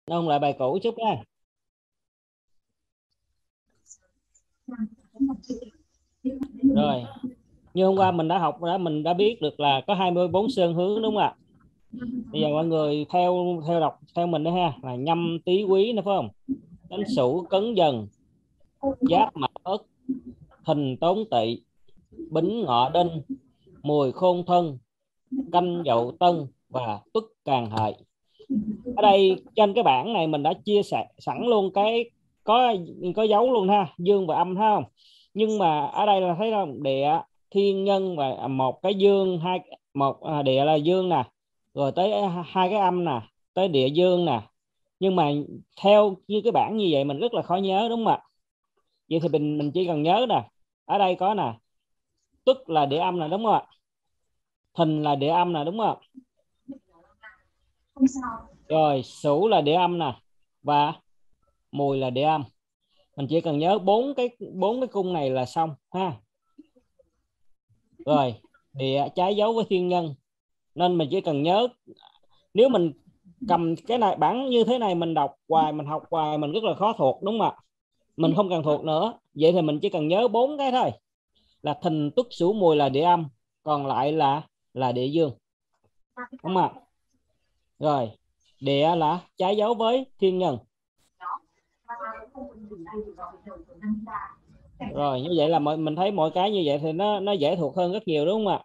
Ông lại bài cũ chút ha. Rồi, như hôm qua mình đã học mình đã biết được là có 24 sơn hướng đúng không ạ? Bây giờ mọi người theo theo đọc theo mình đó ha, là Nhâm Tý Quý nữa phải không? Đến Sửu Cấn Dần, Giáp Mão Ất, Thìn Tốn Tỵ, Bính Ngọ Đinh, Mùi Khôn Thân, Canh Dậu Tân và Tuất Càng Hợi. Ở đây trên cái bảng này mình đã chia sẻ sẵn luôn cái có dấu luôn ha, dương và âm ha không? Nhưng mà ở đây là thấy không, địa thiên nhân và một cái dương, địa là dương nè, rồi tới hai cái âm nè, tới địa dương nè. Nhưng mà theo như cái bảng như vậy mình rất là khó nhớ đúng không ạ? Vậy thì mình chỉ cần nhớ nè, ở đây có nè, Tuất là địa âm nè đúng không ạ? Thìn là địa âm nè đúng không ạ? Rồi Sửu là địa âm nè, và Mùi là địa âm. Mình chỉ cần nhớ bốn cái cung này là xong ha. Rồi địa trái dấu với thiên nhân, nên mình chỉ cần nhớ. Nếu mình cầm cái này bảng như thế này mình đọc hoài, mình học hoài, mình rất là khó thuộc đúng không ạ? Mình không cần thuộc nữa. Vậy thì mình chỉ cần nhớ bốn cái thôi, là Thìn Tuất Sửu Mùi là địa âm, còn lại là địa dương đúng không ạ? Rồi địa là trái dấu với thiên nhân. Rồi như vậy là mình thấy mọi cái như vậy thì nó dễ thuộc hơn rất nhiều đúng không ạ?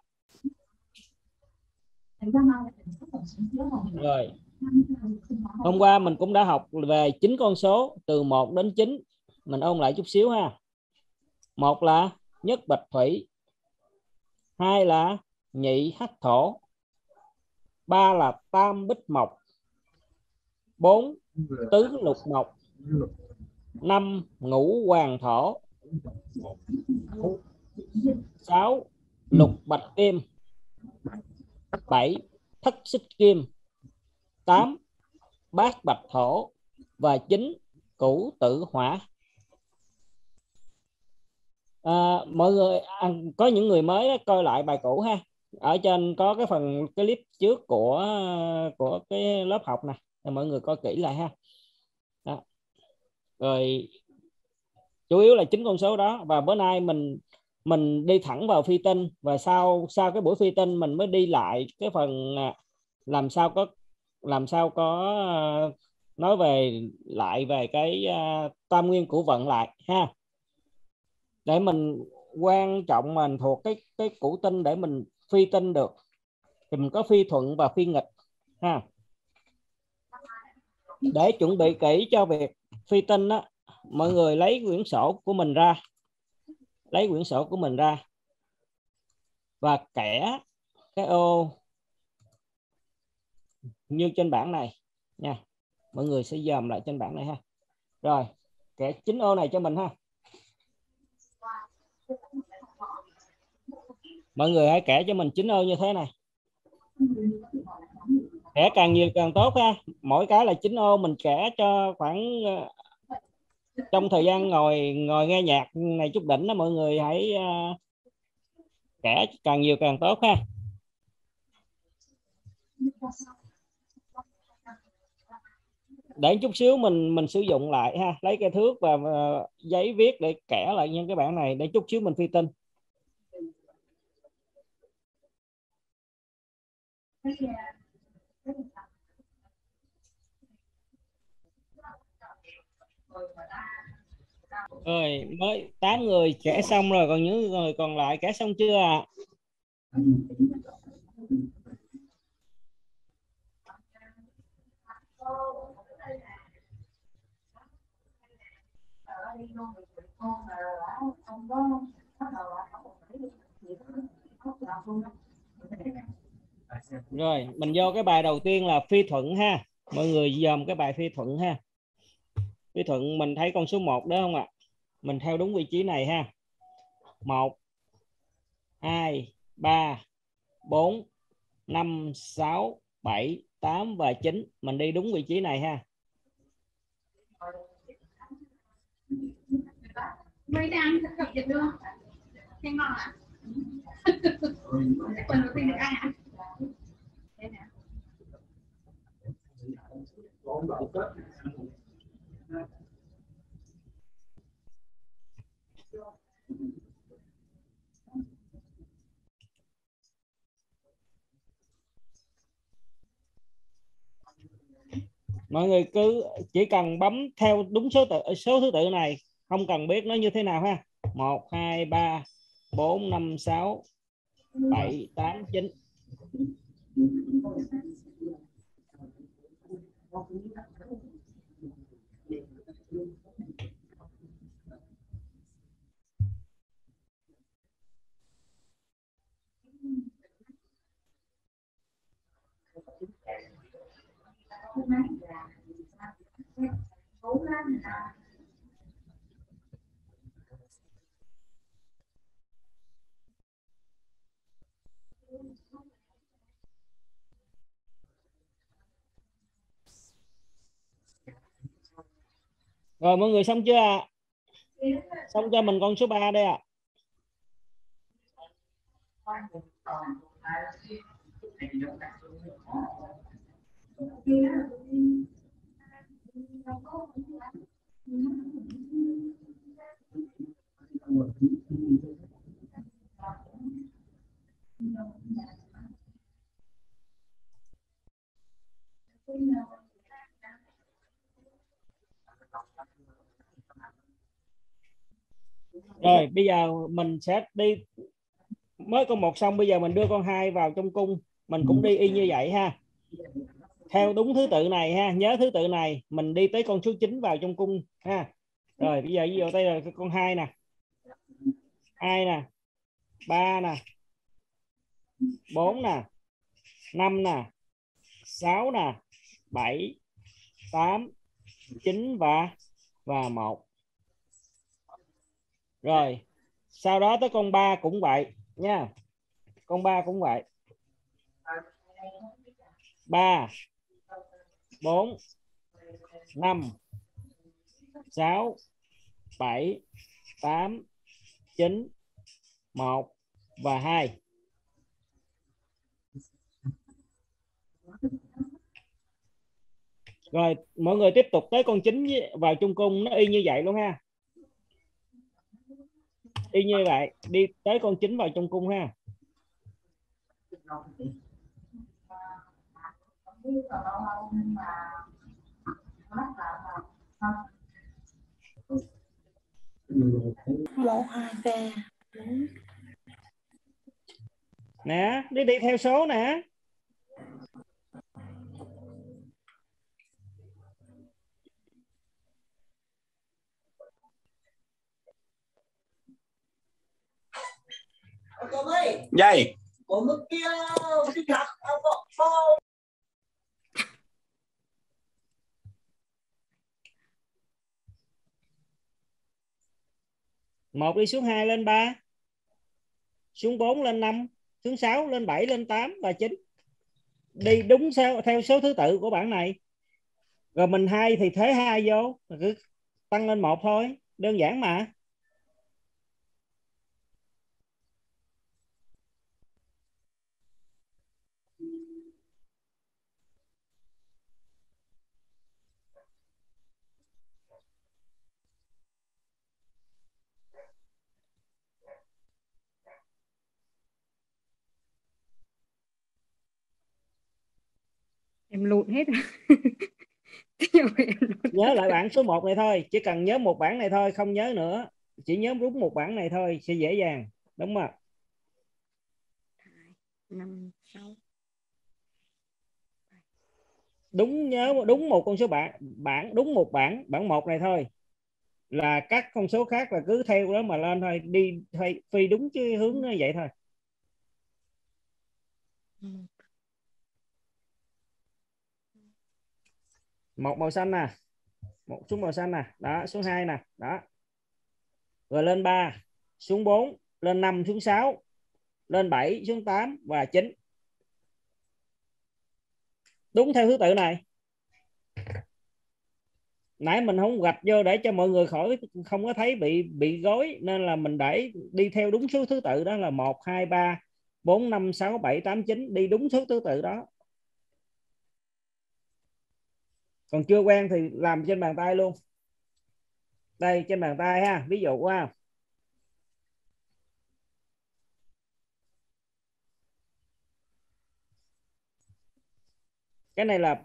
Rồi hôm qua mình cũng đã học về 9 con số từ 1 đến 9. Mình ôn lại chút xíu ha. Một là nhất bạch thủy, hai là nhị hắc thổ, ba là tam bích mộc, bốn tứ lục mộc, năm ngũ hoàng thổ, sáu lục bạch kim, bảy thất xích kim, tám bát bạch thổ và chín cửu tự hỏa. Mọi người có những người mới coi lại bài cũ ha, ở trên có cái phần clip trước của cái lớp học nè, mọi người coi kỹ lại ha. Đó. Rồi chủ yếu là 9 con số đó, và bữa nay mình đi thẳng vào phi tinh, và sau cái buổi phi tinh mình mới đi lại cái phần làm sao có nói về cái tam nguyên của vận lại ha, để mình quan trọng mình thuộc cái củ tinh để mình phi tinh được. Thì mình có phi thuận và phi nghịch ha. Để chuẩn bị kỹ cho việc phi tinh đó, mọi người lấy quyển sổ của mình ra, và kẻ cái ô như trên bảng này nha. Mọi người sẽ dòm lại trên bảng này ha. Rồi kẻ 9 ô này cho mình ha. Mọi người hãy kẻ cho mình 9 ô như thế này. Kẻ càng nhiều càng tốt ha. Mỗi cái là 9 ô, mình kẻ cho khoảng trong thời gian ngồi nghe nhạc này chút đỉnh đó, mọi người hãy kẻ càng nhiều càng tốt ha. Để chút xíu mình sử dụng lại ha, lấy cái thước và giấy viết để kẻ lại những cái bảng này, để chút xíu mình phi tinh. Rồi mới 8 người kẻ xong rồi, còn những người còn lại kẻ xong chưa ạ? Rồi mình vô cái bài đầu tiên là phi thuận ha. Mọi người dòm cái bài phi thuận ha. Phi thuận mình thấy con số 1 đó không ạ? Mình theo đúng vị trí này ha. 1 2 3 4 5 6 7 8 và 9, mình đi đúng vị trí này ha. Mấy đang cập nhật được không? Nghe ngon ạ. Phần đầu tiên được ai hả? Mọi người cứ chỉ cần bấm theo đúng số thứ tự này, không cần biết nó như thế nào ha. 1 2 3 4 5 6 7 8 9. Rồi mọi người xong chưa ạ? Xong cho mình con số 3 đây ạ. Rồi bây giờ mình sẽ đi, mới con 1 xong, bây giờ mình đưa con 2 vào trong cung, mình cũng đi y như vậy ha, theo đúng thứ tự này ha, nhớ thứ tự này, mình đi tới con số 9 vào trong cung ha. Rồi bây giờ ví dụ đây là con 2 nè, 2 nè, 3 nè, 4 nè, 5 nè, 6 nè, 7 8 9 và 1. Rồi sau đó tới con 3 cũng vậy nha, con 3 cũng vậy, 3 4 5 6 7 8 9 1 và 2. Rồi mọi người tiếp tục tới con 9 vào chung cung, nó y như vậy luôn ha, y như vậy, đi tới con 9 vào trong cung ha. Một hai ba Nè, đi theo số nè. Dây. Một đi xuống 2 lên 3, xuống 4 lên 5, xuống 6 lên 7 lên 8 và 9. Đi đúng theo số thứ tự của bảng này. Rồi mình 2 thì thế 2 vô, cứ tăng lên 1 thôi, đơn giản mà. em lụn hết. Nhớ lại bảng số 1 này thôi, chỉ cần nhớ một bảng này thôi, không nhớ nữa, chỉ nhớ đúng một bảng này thôi sẽ dễ dàng, đúng không? 5 6 Đúng, nhớ đúng một con số đúng một bảng 1 này thôi, là các con số khác là cứ theo đó mà lên thôi, đi phi đúng cái hướng nó vậy thôi. Một màu xanh nè, một xuống màu xanh nè, đó xuống 2 nè, đó, rồi lên 3, xuống 4, lên 5, xuống 6, lên 7, xuống 8 và 9. Đúng theo thứ tự này. Nãy mình không gạch vô để cho mọi người khỏi không có thấy bị gói, nên là mình để đi theo đúng số thứ tự đó là 1 2 3 4 5 6 7 8 9, đi đúng số thứ tự đó. Còn chưa quen thì làm trên bàn tay luôn. Đây trên bàn tay ha, ví dụ ha. Cái này là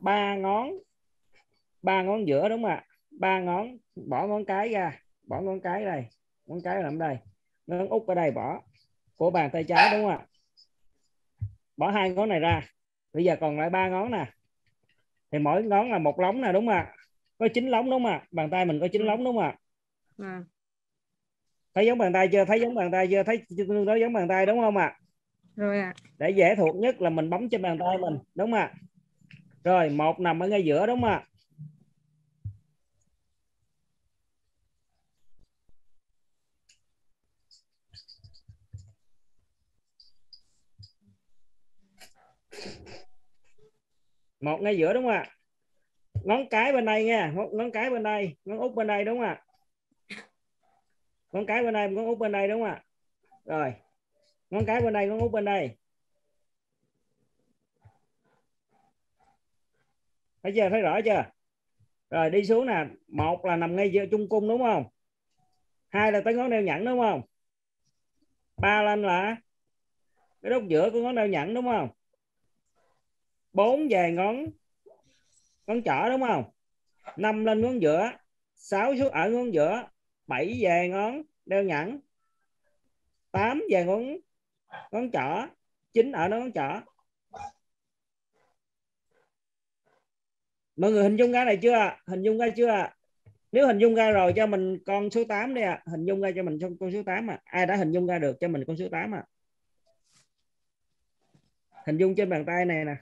ba ngón giữa đúng không ạ? Ba ngón, bỏ ngón cái ra, bỏ ngón cái đây, ngón cái nằm đây, ngón út ở đây bỏ, của bàn tay trái đúng không ạ? Bỏ hai ngón này ra, bây giờ còn lại ba ngón nè, thì mỗi ngón là một lóng nè đúng không ạ? Có 9 lóng đúng không ạ? Bàn tay mình có 9 lóng đúng không ạ? Thấy giống bàn tay chưa? Thấy giống bàn tay chưa? Thấy tương đối giống bàn tay đúng không ạ? Rồi ạ. Để dễ thuộc nhất là mình bấm trên bàn tay mình đúng không ạ? Rồi một nằm ở ngay giữa đúng không ạ? Một ngay giữa đúng không ạ? Ngón cái bên đây nha, ngón cái bên đây, ngón út bên đây đúng không ạ? Ngón cái bên đây, ngón út bên đây đúng không ạ? Rồi ngón cái bên đây, ngón út bên đây, thấy chưa? Thấy rõ chưa? Rồi đi xuống nè, một là nằm ngay giữa trung cung đúng không? Hai là tới ngón đeo nhẫn đúng không? Ba lên là cái đốt giữa của ngón đeo nhẫn đúng không? Bốn về ngón trỏ đúng không? Năm lên ngón giữa, sáu xuống ở ngón giữa, bảy về ngón đeo nhẫn, tám về ngón trỏ, chín ở ngón trỏ. Mọi người hình dung ra này chưa? Hình dung ra chưa? Nếu hình dung ra rồi cho mình con số 8 đi ạ. Hình dung ra cho mình con số 8 à. Ai đã hình dung ra được cho mình con số 8 à? Hình dung trên bàn tay này nè.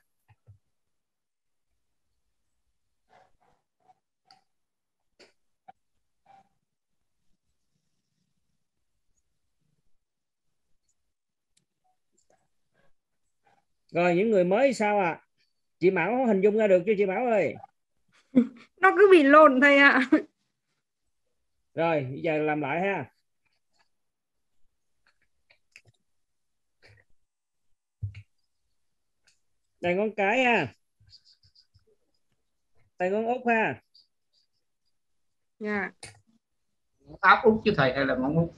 Rồi những người mới sao ạ? Chị Mão hình dung ra được chưa chị Mão ơi? Nó cứ bị lộn thầy ạ. Rồi bây giờ làm lại ha. Đây ngón cái ha. Đây ngón út ha. Dạ. Áp út chứ thầy hay là ngón út?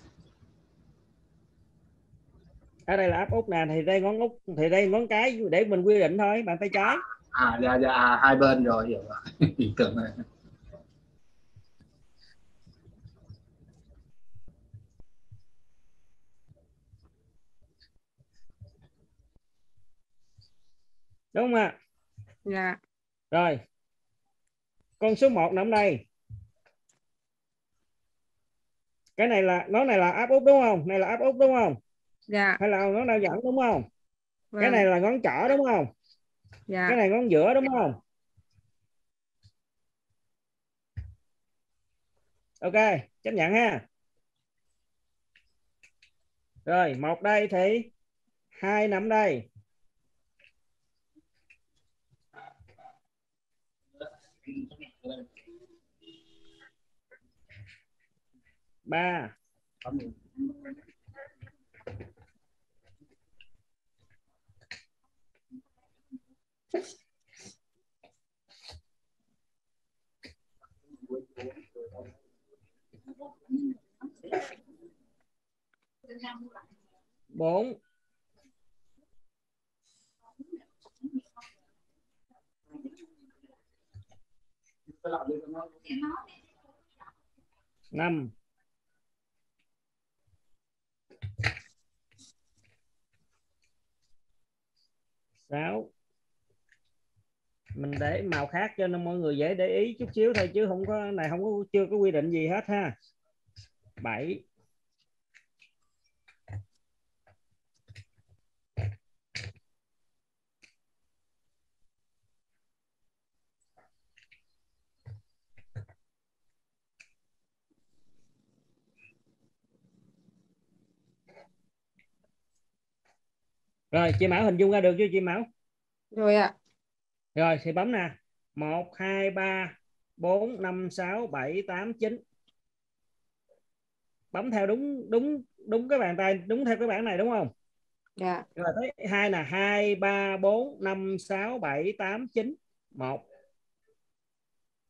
Ở đây là áp út nè, thì đây ngón út, thì đây ngón cái để mình quy định thôi, bàn tay trái. Dạ, hai bên rồi hiện tượng này. Đúng không ạ? Dạ. Rồi con số 1 nằm đây. Cái này là ngón này là áp út đúng không? Này là áp út đúng không? Dạ. Hay là ngón đeo dẫn đúng không? Vâng. Cái này là ngón trỏ đúng không? Dạ. Cái này ngón giữa đúng không? Ok, chấp nhận ha. Rồi một đây thì hai nằm đây. Ba. Bốn. Năm. Sáu. Mình để màu khác cho nên mọi người dễ để ý chút xíu thôi, chứ không có này, không có, chưa có quy định gì hết ha. 7. Rồi chị Mão hình dung ra được chưa chị Mão? Rồi ạ. Rồi thì bấm nè. 1 2 3 4 5 6 7 8 9. Bấm theo đúng cái bàn tay, đúng theo cái bảng này đúng không? Dạ. Rồi thấy hai là 2 3 4 5 6 7 8 9 1.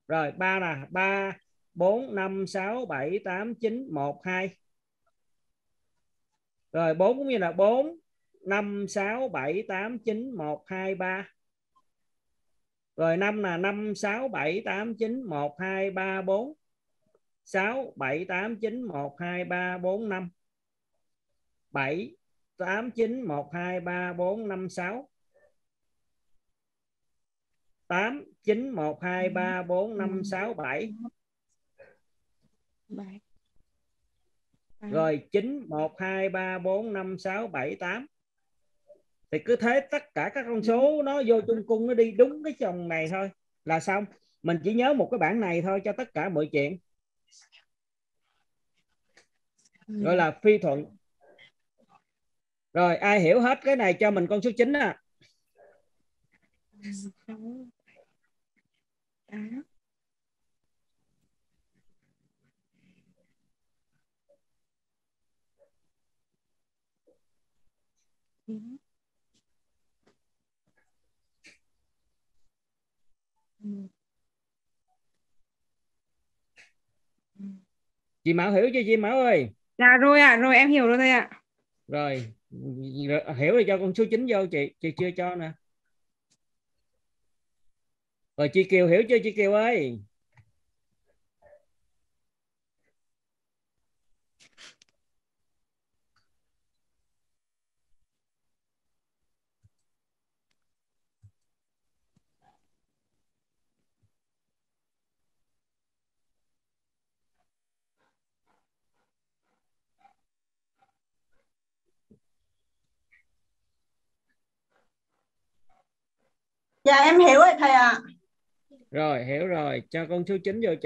Rồi 3 là 3 4 5 6 7 8 9 1 2. Rồi 4 cũng như là 4 5 6 7 8 9 1 2 3. Rồi 5 là 5 6 7 8 9 1 2 3 4. 6 7 8 9 1 2 3 4 5. 7 8 9 1 2 3 4 5 6. 8 9 1 2 3 4 5 6 7. 7. Rồi 9 1 2 3 4 5 6 7 8. Thì cứ thế tất cả các con số nó vô chung cung, nó đi đúng cái chồng này thôi là xong. Mình chỉ nhớ một cái bảng này thôi cho tất cả mọi chuyện. Gọi là phi thuận. Rồi ai hiểu hết cái này cho mình con số 9 à. 6 8. Chị Mão hiểu chưa chị Mão ơi? Dạ rồi ạ, rồi em hiểu rồi thầy ạ. Rồi hiểu rồi cho con số 9 vô chị chưa cho nè. Rồi chị Kiều hiểu chưa chị Kiều ơi? Dạ em hiểu rồi thầy ạ. Rồi hiểu rồi, cho con số 9 vô chị.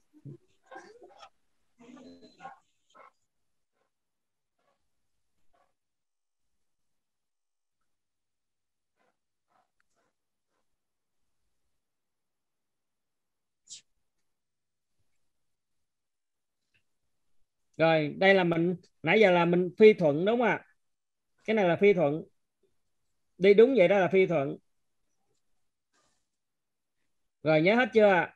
Rồi đây là mình nãy giờ là mình phi thuận đúng không ạ? Cái này là phi thuận. Đi đúng vậy đó là phi thuận. Rồi nhớ hết chưa ạ?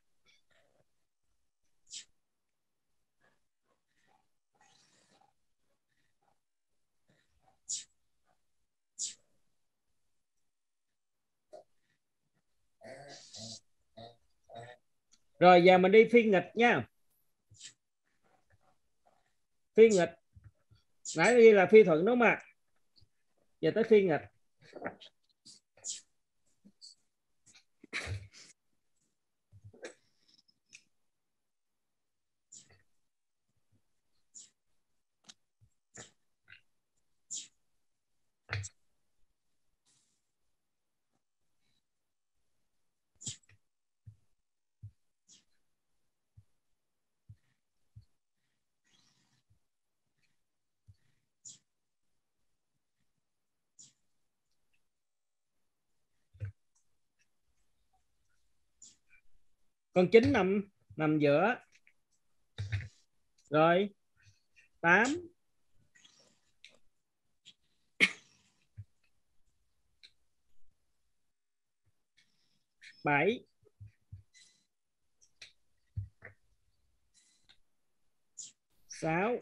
Rồi giờ mình đi phi nghịch nha. Phi nghịch. Nãy đi là phi thuận đúng không ạ? Giờ tới phi nghịch. Con 9 nằm giữa. Rồi 8 7 6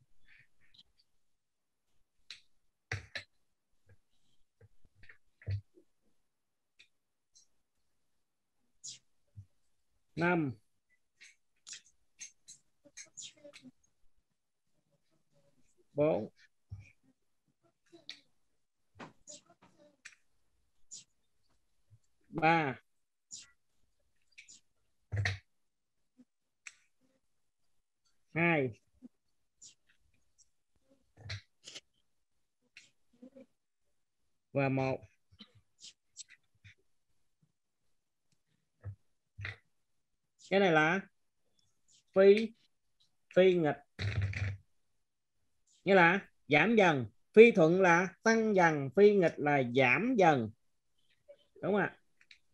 5 4 3 2 và 1. Cái này là phi nghịch, nghĩa là giảm dần. Phi thuận là tăng dần, phi nghịch là giảm dần, đúng không ạ?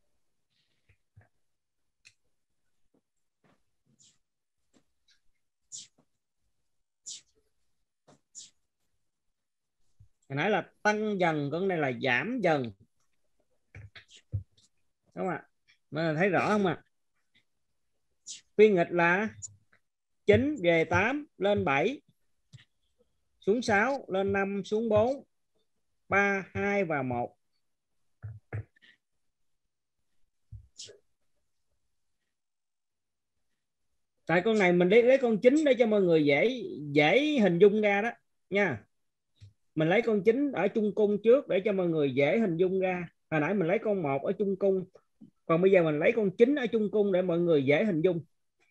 Hồi nãy là tăng dần, còn này là giảm dần, đúng không ạ? Mình thấy rõ không ạ? Phi nghịch là 9 về 8 lên 7 xuống 6 lên 5 xuống 4 3 2 và 1. Tại con này mình lấy con 9 để cho mọi người dễ hình dung ra đó nha. Mình lấy con 9 ở chung cung trước để cho mọi người dễ hình dung ra. Hồi nãy mình lấy con 1 ở chung cung, còn bây giờ mình lấy con 9 ở chung cung để mọi người dễ hình dung.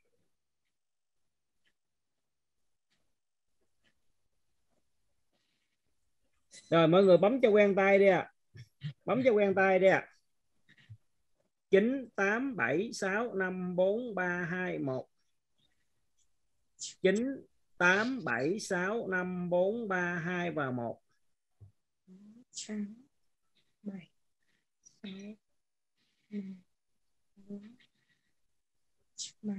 Rồi mọi người bấm cho quen tay đi ạ. Bấm cho quen tay đi ạ. 9 8 7 6 5 4 3 2 1. 9 8 7 6 5 4 3 2 và 1. 8 7 6 5 4 3.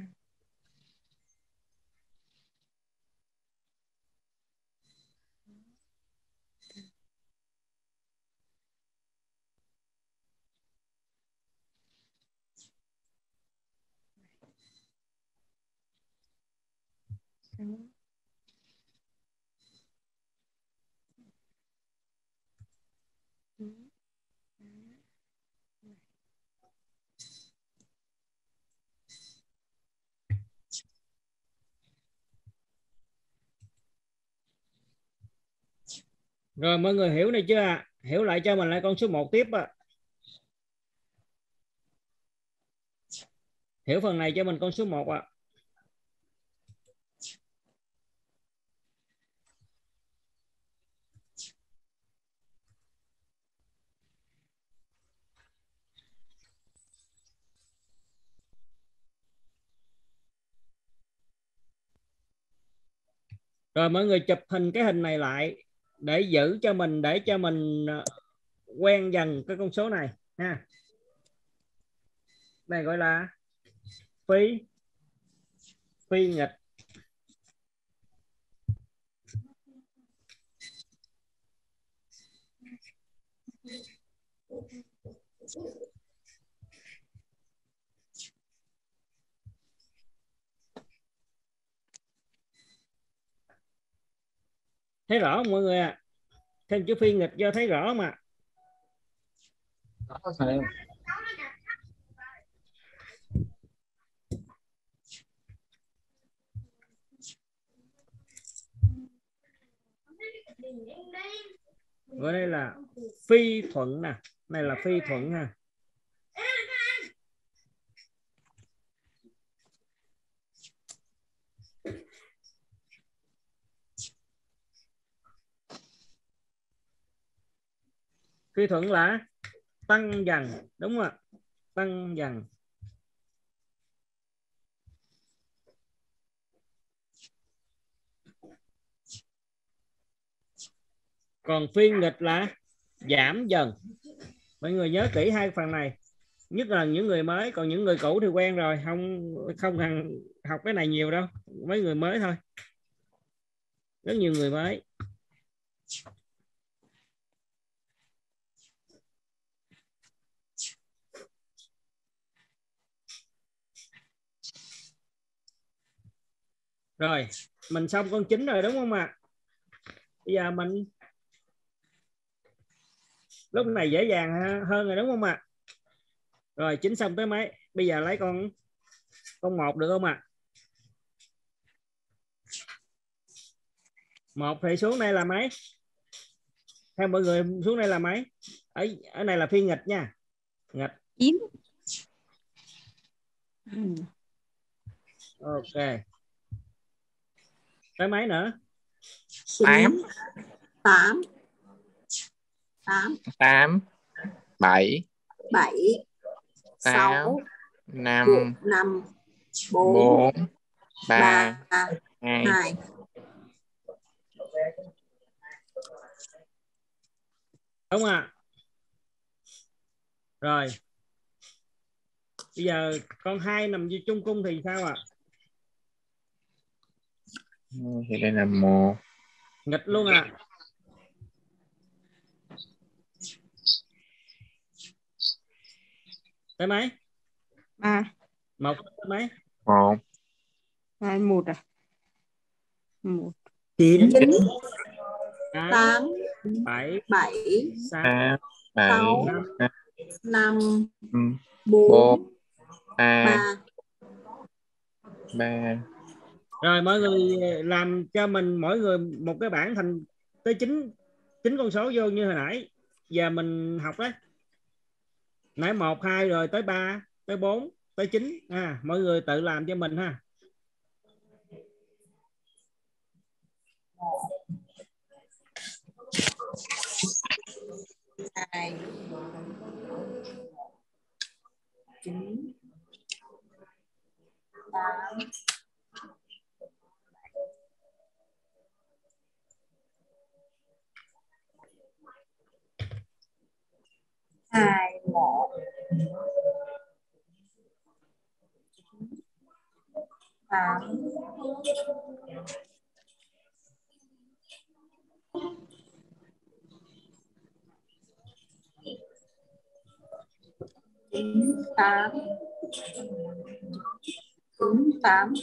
Rồi mọi người hiểu này chưa ạ? Hiểu lại cho mình lại con số 1 tiếp ạ. Hiểu phần này cho mình con số 1 ạ. Rồi mọi người chụp hình cái hình này lại để giữ cho mình, để cho mình quen dần cái con số này ha. Này gọi là phi nghịch. Thấy rõ không mọi người ạ? Thêm chữ phi nghịch cho thấy rõ mà. Đó, thầy. Gọi đây là phi thuận nè, này là phi thuận ha. Phi thuận là tăng dần, đúng không ạ? Tăng dần. Còn phi nghịch là giảm dần. Mọi người nhớ kỹ hai phần này, nhất là những người mới, còn những người cũ thì quen rồi, không cần học cái này nhiều đâu, mấy người mới thôi. Rất nhiều người mới. Rồi mình xong con 9 rồi đúng không ạ? Bây giờ mình lúc này dễ dàng hơn rồi đúng không ạ? Rồi 9 xong tới mấy? Bây giờ lấy con 1 được không ạ? 1 thì xuống đây là mấy? Theo mọi người xuống đây là mấy? Ở này là phi nghịch nha. Nghịch 9. Ok. Tới mấy nữa? 8 8 8 7 7 6 5 5 4 3 3 2 2. Đúng ạ. Rồi. Bây giờ con 2 nằm dưới chung cung thì sao ạ? thì đây là 1. Nghịch luôn ạ. Tới mấy? 3. 1 tới mấy? 1 2 1 à? 1 9 8 8 7 7 6 8 7 6 5 4 4 3 3. 3. Rồi mọi người làm cho mình mỗi người một cái bảng thành tới 9 con số vô như hồi nãy. Giờ mình học đấy. Nãy 1 2 rồi tới 3 tới 4 tới 9 mọi người tự làm cho mình ha. Hai 9 8 2 1 8 9 8 9 8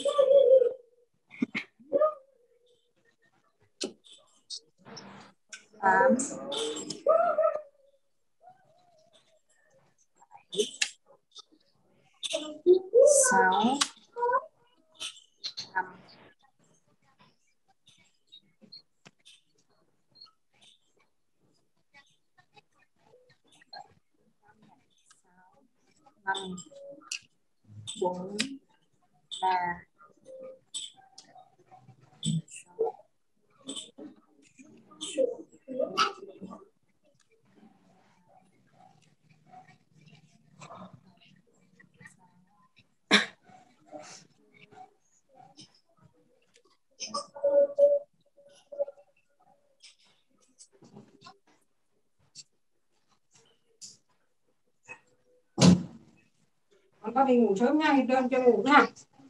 8 6 5 5 4 3 Con có đi ngủ sớm nha, đơn cho ngủ nha.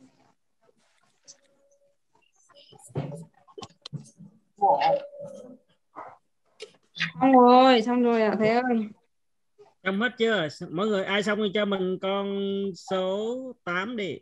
Xong rồi ạ thầy ơi. Xong hết chưa? Mọi người ai xong thì cho mình con số 8 đi.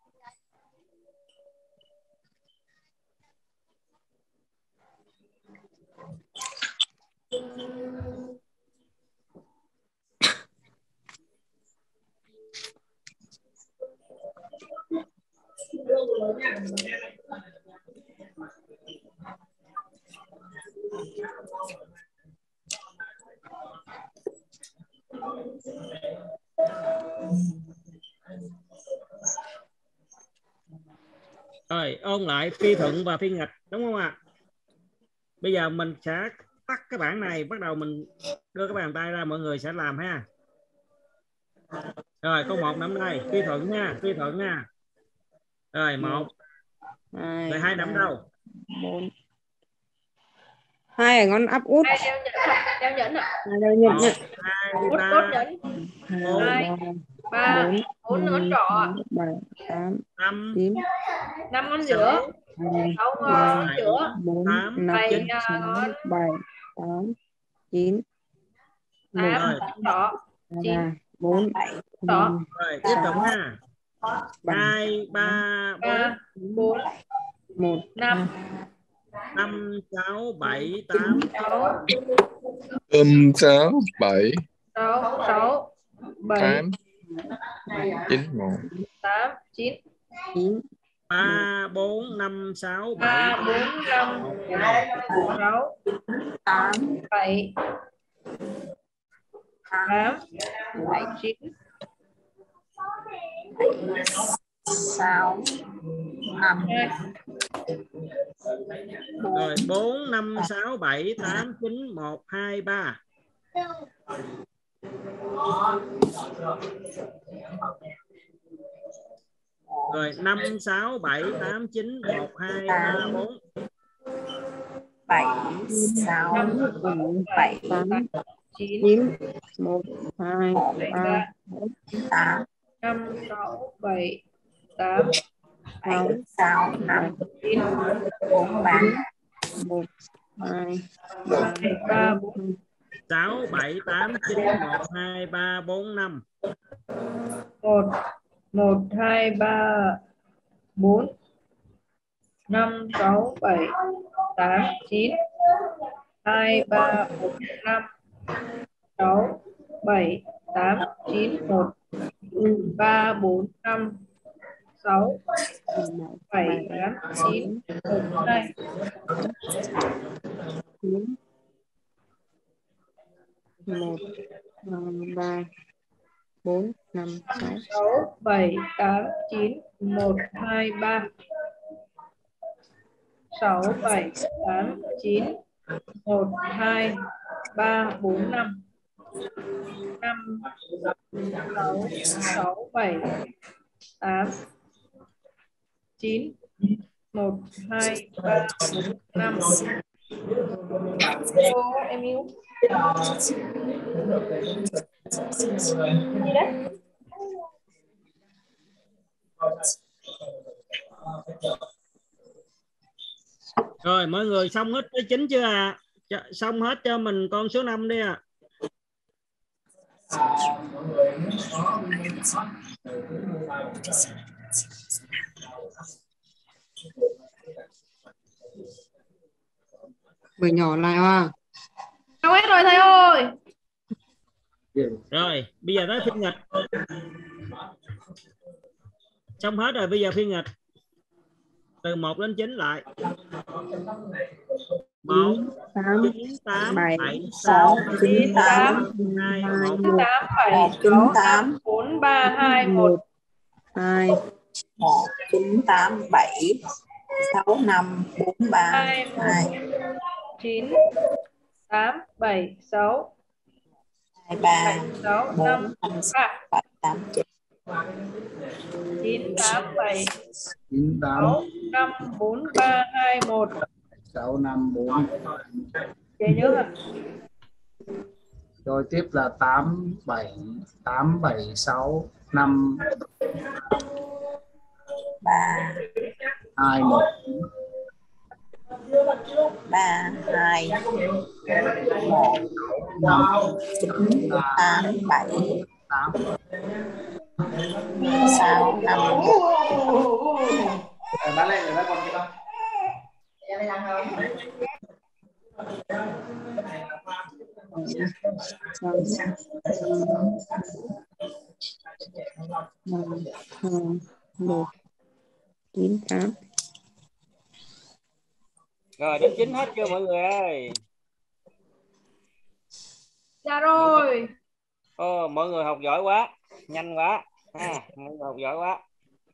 Rồi ôn lại phi thuận và phi nghịch đúng không ạ? Bây giờ mình sẽ tắt cái bảng này, bắt đầu mình đưa cái bàn tay ra, mọi người sẽ làm ha. Rồi câu 1 nắm đây, phi thuận nha, phi thuận nha. Rồi 1 rồi 2 nắm đâu? 4 2 ngón áp út. đeo nhẫn ạ. Đeo nhẫn ạ. 2 Đốt 3 nhẫn. 4 3 4 ngón trỏ ạ. 7 8 5 9 5 ngón giữa. 6 ngón giữa. 4 8 5 9 6 7 8 9 1 rồi 3 4 5 rồi tiếp tục ha. 2 3 4 1 5 5 6 7 8 6 7 6 7 8 9 1 8 9 9 3 4 5 6 7 3 4 5 6 8 7 8 9 6 5 rồi 4 5 6 7 8 9 1 2 3. Rồi 5 6 7 8 9 1 2 3 4. 7 6 7 9 1 2 3 4 8 5 6 7 8 7 6 5 9 4 3 1 2 3 4 6 7 8 9 1 2 3 4 5. 1 1 2 3 4 5 6 7 8 9 2 3 4 5 6 7 8 9 1 3 4 5 6 7 8 9 1 2 1 3 4 5 6 6 7 8 9 1 2 3 6 7 8 9 1 2 3 4 5 5 6 6 7 8 9 1 2 3 4 5. Ô, em yêu gì đấy? Rồi mọi người xong hết tới 9 chưa ạ? Xong hết cho mình con số 5 đi ạ. Vừa nhỏ lại à. Xong hết rồi thầy ơi. Rồi bây giờ tới phiên nghịch. Xong hết rồi, bây giờ phiên nghịch. Từ 1 đến 9 lại. 1 9 8 7 6 9 8 2 1 8 7 6 5 4 3 2 1 2 1 9 8 7 6 5 4 3 2 9 8 7 6 2 3 6 4 5 5 3 7 8 9 9 8 7 9 8 6 5 4 3 2 1 6 5 4. Chị nhớ hả? Rồi tiếp là 8 7 6 5 3 2 1 3 2 1 9 8 7 8 6 5 bán lên rồi đó con kia. một 9 8. Rồi đến 9 hết chưa mọi người ơi? Dạ rồi. Mọi người học giỏi quá, nhanh quá mọi người học giỏi quá.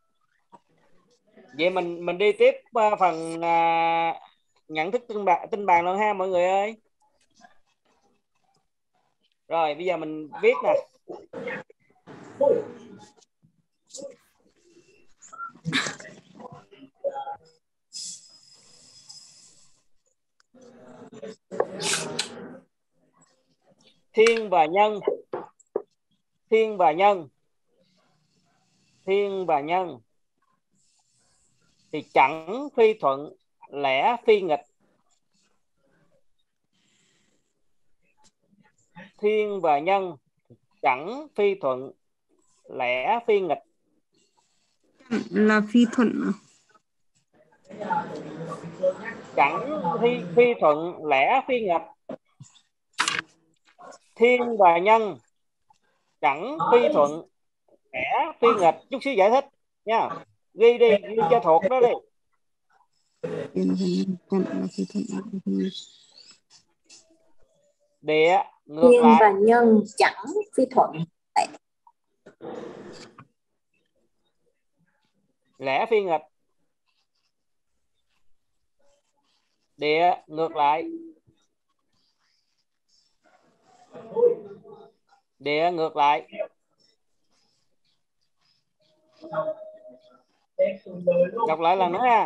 Vậy mình đi tiếp phần nhận thức tin bàn luôn ha mọi người ơi. Rồi bây giờ mình viết nè. Thiên và nhân. Thiên và nhân. Thiên và nhân thì chẳng phi thuận, lẽ phi nghịch. Thiên và nhân chẳng phi thuận, lẽ phi nghịch. Là phi thuận. Chẳng phi thuận, lẽ phi nghịch. Thiên và nhân chẳng phi thuận, lẽ phi nghịch. Chút xíu giải thích nha. Ghi đi, ghi cho thuộc đó đi. Địa ngược Thiên lại. và nhân chẳng phi thuận, lẽ phi nghịch. Địa ngược lại. Địa ngược lại. Đọc lại lần nữa ha.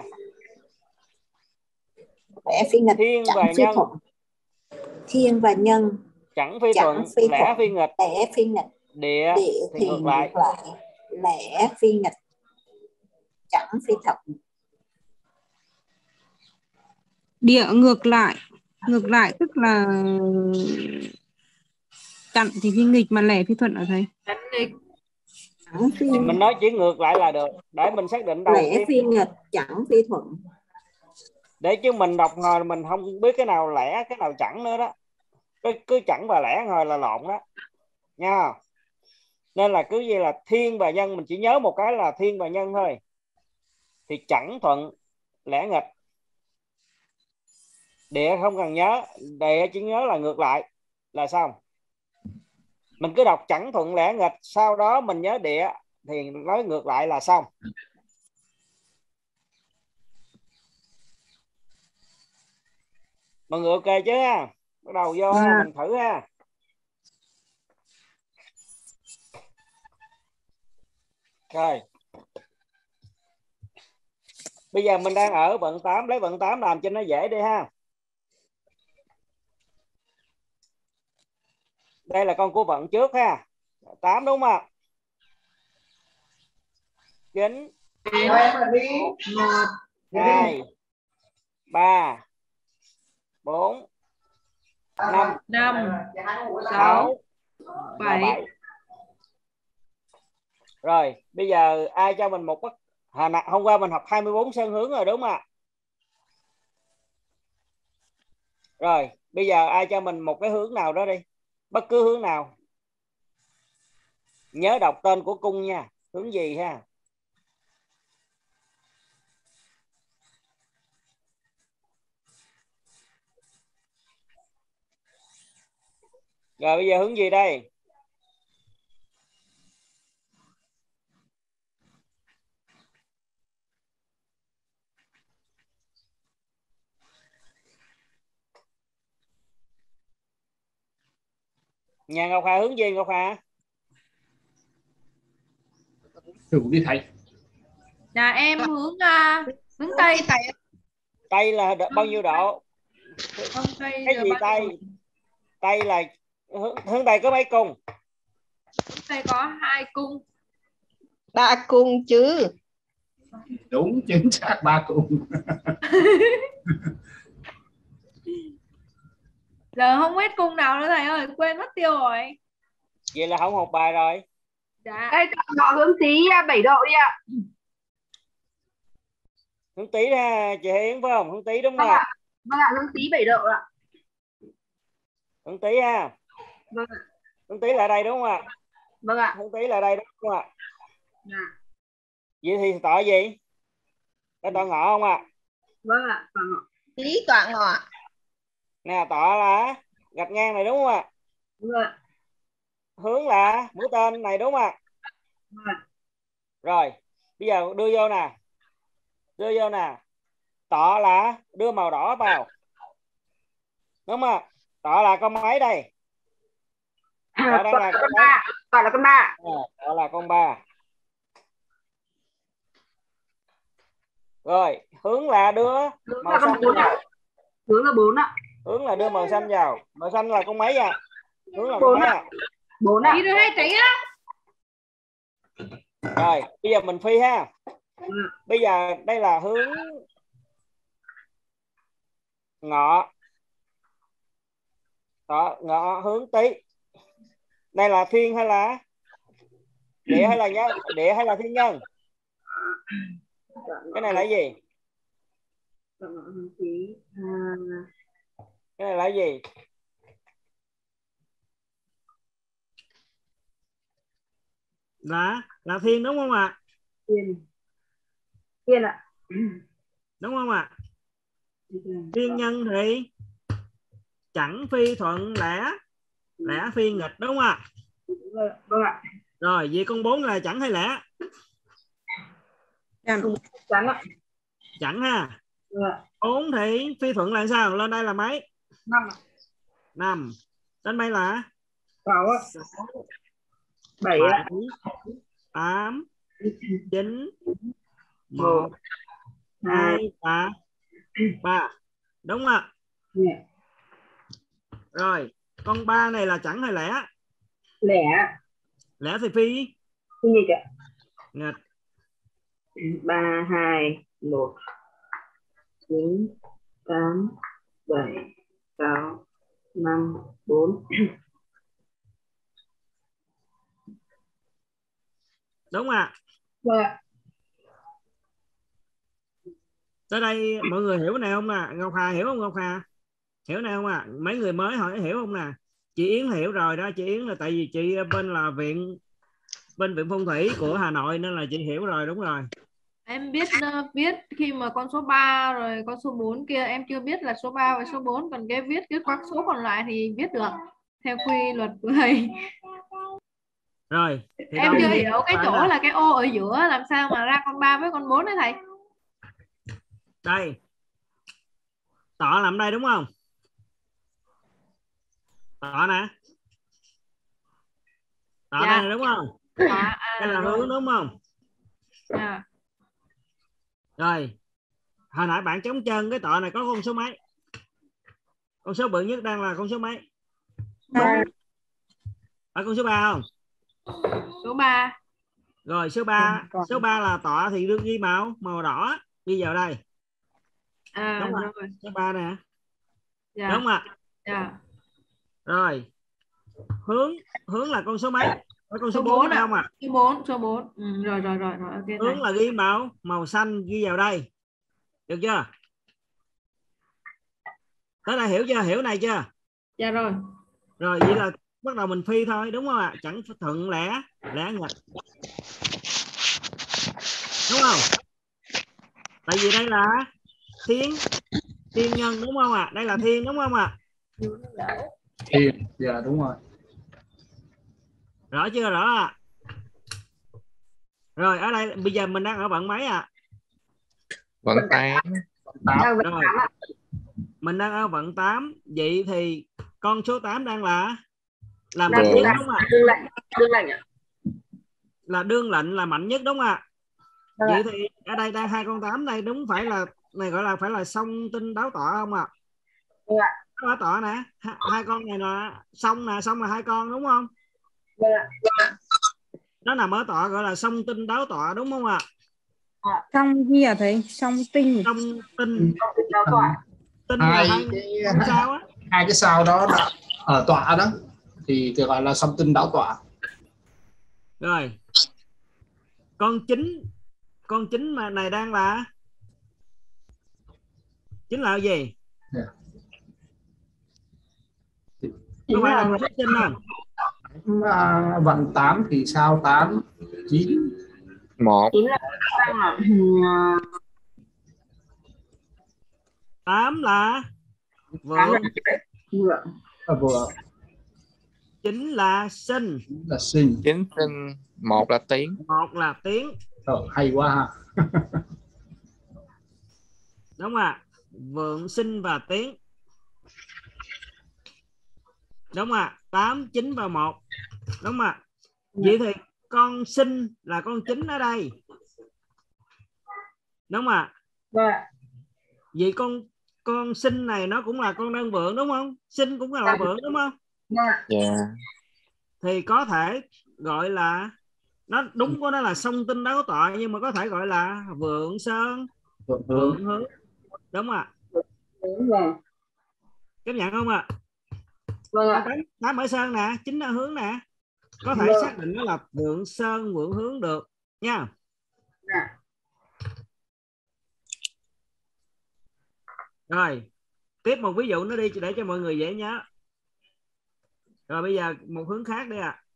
lẽ phi nghịch Thiên chẳng và phi nhân thuận. Thiên và nhân chẳng phi thuận, lẽ phi nghịch. lẽ phi nghịch. Địa thì ngược lại. Lẽ phi nghịch chẳng phi thuận. Địa ngược lại. Ngược lại tức là chặn thì phi nghịch, mà lẻ phi thuận ở thầy. Chặn nghịch. chẳng phi thì mình nói chỉ ngược lại là được, để mình xác định đầu lẻ tiên, phi nghịch chẳng phi thuận. để chứ mình đọc ngồi mình không biết cái nào lẻ cái nào chẳng nữa đó, cứ chẳng và lẻ ngồi là lộn đó nha. Nên là cứ như là thiên và nhân, mình chỉ nhớ một cái là thiên và nhân thôi, thì chẳng thuận lẻ nghịch. Địa không cần nhớ, địa chỉ nhớ là ngược lại là xong. Mình cứ đọc chẳng thuận lẻ nghịch, sau đó mình nhớ địa thì nói ngược lại là xong. Mọi người ok chứ ha? Bắt đầu vô ha, mình thử ha. Rồi. Bây giờ mình đang ở vận 8, lấy vận 8 làm cho nó dễ đi ha. Đây là con của vận trước ha. 8 đúng không ạ? 9 1 2 3 4 5 6 7. Rồi, bây giờ ai cho mình một hôm qua mình học 24 sơn hướng rồi đúng không ạ? Rồi, bây giờ ai cho mình một cái hướng nào đó đi. Bất cứ hướng nào. Nhớ đọc tên của cung nha. Hướng gì ha? Rồi bây giờ hướng gì đây? Nhà Ngọc Hà hướng gì Ngọc Hà? Thử đi thầy. Là em hướng Tây thầy. Tây là bao nhiêu độ? Tây cái gì Tây? Tây là hướng Tây có mấy cung? Hướng Tây có 2 cung. 3 cung chứ. Đúng, chính xác 3 cung. Giờ không biết cung nào nữa thầy ơi, quên mất tiêu rồi. Vậy là không học bài rồi. Dạ. Đây họ hướng tí 7 độ đi ạ. Hướng Tý ha, chị Hiến phải không? Hướng Tý đúng không Vâng ạ? ạ. Vâng ạ, hướng tí 7 độ ạ. Hướng Tý ha. Vâng ạ. Hướng Tý là đây đúng không ạ? Vâng ạ. Hướng Tý là đây đúng không ạ? Dạ. Vậy thì tọa gì? Cái tọa ngọ không ạ? Vâng ạ. Vâng ạ. Lý tọa ngọ. Nè, tọa là gạch ngang này đúng không ạ? Vâng ạ. Hướng là mũi tên này đúng không ạ? Vâng ạ. Rồi, bây giờ đưa vô nè. Đưa vô nè. Tọa là đưa màu đỏ vào. Đúng không ạ? Tọa là con mấy đây? Tọa đang là con 3. Tọa là con 3. Tọa là con 3. Rồi, hướng là đưa màu xanh vào. Hướng là 4 ạ. Hướng là đưa màu xanh vào. Màu xanh là con mấy à? Hướng là con 4 mấy ạ. à? 4 ạ. Đi rồi hay chạy á. Rồi, bây giờ mình phi ha. Bây giờ đây là hướng ngọ. Đó, ngọ hướng Tý. Đây là thiên hay là địa hay là địa hay là thiên nhân? Cái này là gì? Cái này là gì? Là thiên đúng không ạ? Thiên ạ. Đúng không ạ? Thiên nhân thì chẳng phi thuận lẻ phi nghịch đúng không ạ? Vâng ạ. Rồi, vậy con 4 là chẳng hay lẻ? Chẳng ạ. Chẳng ha. Vâng ạ. 4 thì phi thuận là sao? Lên đây là mấy? 5 ạ. 5. Đến đây là 6 ạ. 7 ạ. 8 9 1 2 3. Đúng không ạ? Rồi, con 3 này là chẳng hay lẻ? Lẻ. Lẻ thì phi nghịch ạ. nghịch. 3 2 1 9 8 7 6 5 4. Đúng ạ. Vâng ạ. Tới đây mọi người hiểu này không nè? Ngọc Hà hiểu không? Ngọc Hà hiểu này không à? Mấy người mới hỏi hiểu không nè? Chị Yến hiểu rồi đó. Chị Yến là tại vì chị bên là viện phong thủy của Hà Nội nên là chị hiểu rồi. Đúng rồi. Em biết viết khi mà con số 3 rồi con số 4 kia em chưa biết là số 3 và số 4, còn cái viết cái các số còn lại thì viết được theo quy luật của thầy. Rồi Em chưa hiểu cái chỗ là cái ô ở giữa làm sao mà ra con 3 với con 4 đấy thầy. Đây tọa nằm đây đúng không? Tọa nè. Tọa Dạ. đây này, đúng không? Đây là hướng đúng không? Dạ. Rồi hồi nãy bạn chống chân cái tọa này có con số mấy? Con số bự nhất đang là con số mấy? Phải con số 3 không? Số 3. Rồi số 3 là tọa thì đương ghi màu đỏ đi vào đây. Đúng Rồi. Số 3 nè. Dạ. Đúng ạ. Dạ. Rồi hướng là con số mấy? Có con số 4 phải không ạ? Số 4. Rồi okay, hướng là ghi màu xanh ghi vào đây. Được chưa? Tới đây hiểu chưa? Hiểu này chưa? Dạ rồi. Rồi vậy là bắt đầu mình phi thôi đúng không ạ? Chẳng thuận lẽ nghịch. Đúng không? Tại vì đây là thiên nhân đúng không ạ? Đây là thiên đúng không ạ? Thiên, dạ đúng rồi. Rõ chưa? Rõ ạ. Rồi ở đây bây giờ mình đang ở vận mấy ạ? Vận 8. Rồi mình đang ở vận 8. Vậy thì con số 8 đang là mạnh nhất đúng không ạ? Đương lệnh ạ. Là đương lệnh là mạnh nhất đúng không ạ? Vậy thì ở đây đang 2 con 8 đây, đúng phải là này gọi là phải là song tinh đáo tọa không ạ? Đáo tọa nè, hai con này là song là 2 con đúng không? Nó nằm ở tọa gọi là song tinh đáo tọa đúng không ạ? Song gì à thầy? Song tinh. Song tinh đáo tọa. Tinh là hai sao á. Hai cái sao đó ở tọa đó thì gọi là song tinh đáo tọa. Rồi con chính mà này đang là chính là gì? Có phải là con xuất sinh không? Vận 8 thì sao 8 9 1. 8 là vượng. Vừa. 9 là sinh. 9 sinh, 1 là tiến. 1 là tiến. Hay quá ha. Đúng không ạ? Vượng sinh và tiến. Đúng không ạ? 8 9 và 1. Đúng không ạ? Vậy thì con sinh là con 9 ở đây. Đúng không ạ? Vậy con sinh này nó cũng là con đơn vượng đúng không? Sinh cũng là vượng đúng không? Dạ. Thì có thể gọi là nó đúng của nó là song tinh đáo tọa, nhưng mà có thể gọi là vượng sơn vượng hướng. Đúng ạ. Chấp nhận không ạ? Tám ở sơn nè, 9 ở hướng nè, có thể xác định nó là vượng sơn vượng hướng được nha. Rồi tiếp một ví dụ nó đi để cho mọi người dễ nhớ. Rồi bây giờ một hướng khác đi ạ.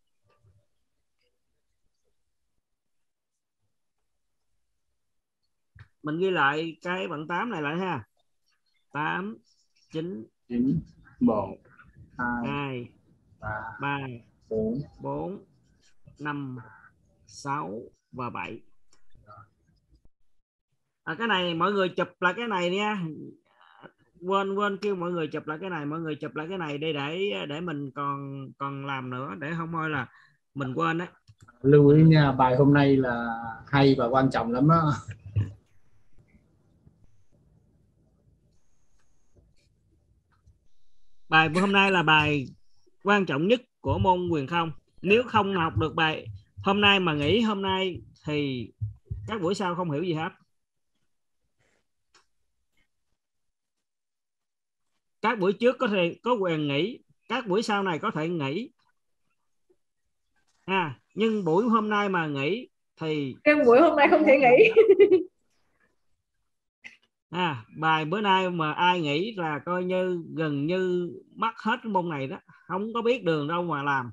Mình ghi lại cái vận 8 này lại ha. 8 9 1 2 3 4 5 6 và 7. Cái này mọi người chụp lại cái này nha. Quên kêu mọi người chụp lại cái này, mọi người chụp lại cái này đi để mình còn làm nữa, để không thôi là mình quên đấy. Lưu ý nha, bài hôm nay là hay và quan trọng lắm đó. Bài hôm nay là bài quan trọng nhất của môn Huyền Không. Nếu không học được bài hôm nay mà nghỉ hôm nay thì các buổi sau không hiểu gì hết. Các buổi trước có thể có quyền nghỉ, các buổi sau này có thể nghỉ. Nhưng buổi hôm nay mà nghỉ thì cái buổi hôm nay không thể nghỉ. bài bữa nay mà ai nghĩ là coi như gần như mất hết cái môn này đó, không có biết đường đâu mà làm.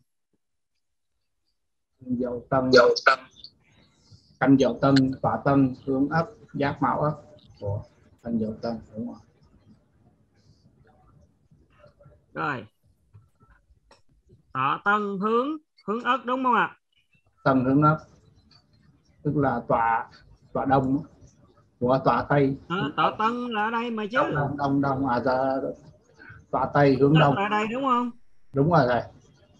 Dậu tân, canh dậu tân, tọa tân, hướng ấp, giáp mão ấp của canh dậu tân, đúng rồi. Rồi tọa tân hướng ất đúng không ạ? Tân hướng ấp tức là tọa đông của tọa tây. Tọa tân là ở đây mà chứ. Đông tọa tây hướng đông Ở đây đúng không? đúng rồi thầy.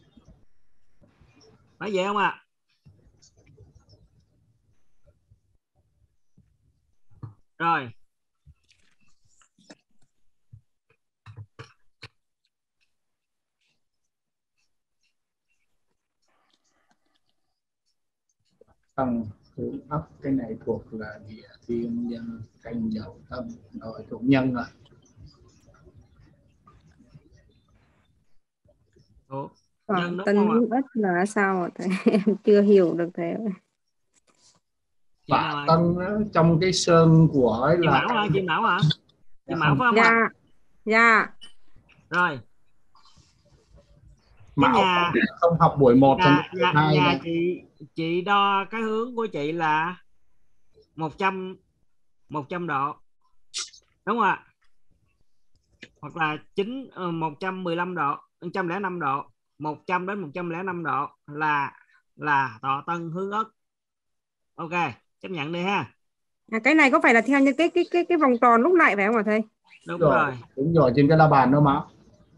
Phải vậy không ạ? Rồi Tân hướng ấp, cái này thuộc là địa thiên nhân canh dậu tân, rồi thuộc nhân rồi. thuộc Tọa nhân đúng tân không ạ? hướng ất là sao ạ thầy? Em chưa hiểu được thầy ơi. Tọa tân trong cái sơn của ấy Chị là Mão hả? Chị Mão hả? Chị Mão phải không Dạ, ạ? dạ. Rồi cái Mão nhà không học buổi 1 nhà chị đo cái hướng của chị là 100 độ đúng không ạ? Hoặc là 115 độ, 105 độ, 100 đến 105 độ là tọa tân hướng ất. Ok, chấp nhận đi ha. Cái này có phải là theo như cái vòng tròn lúc nãy phải không ạ thầy? Đúng rồi. Đúng rồi, trên cái la bàn đó mà.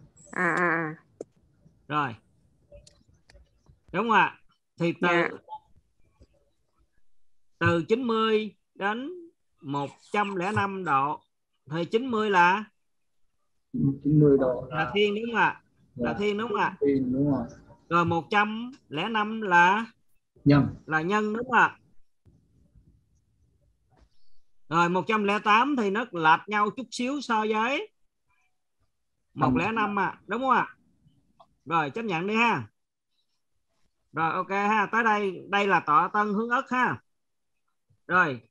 Rồi đúng không ạ? Thì Dạ. từ 90 đến 105 độ thì 90 là 90 độ là thiên đúng không ạ? Là thiên đúng không ạ? Thiên đúng rồi. Rồi 105 là nhân đúng không ạ? Rồi 108 thì nó lệch nhau chút xíu so với 105 đúng không ạ? Rồi chấp nhận đi ha. Rồi ok ha, tới đây là tọa tân hướng ất ha. Rồi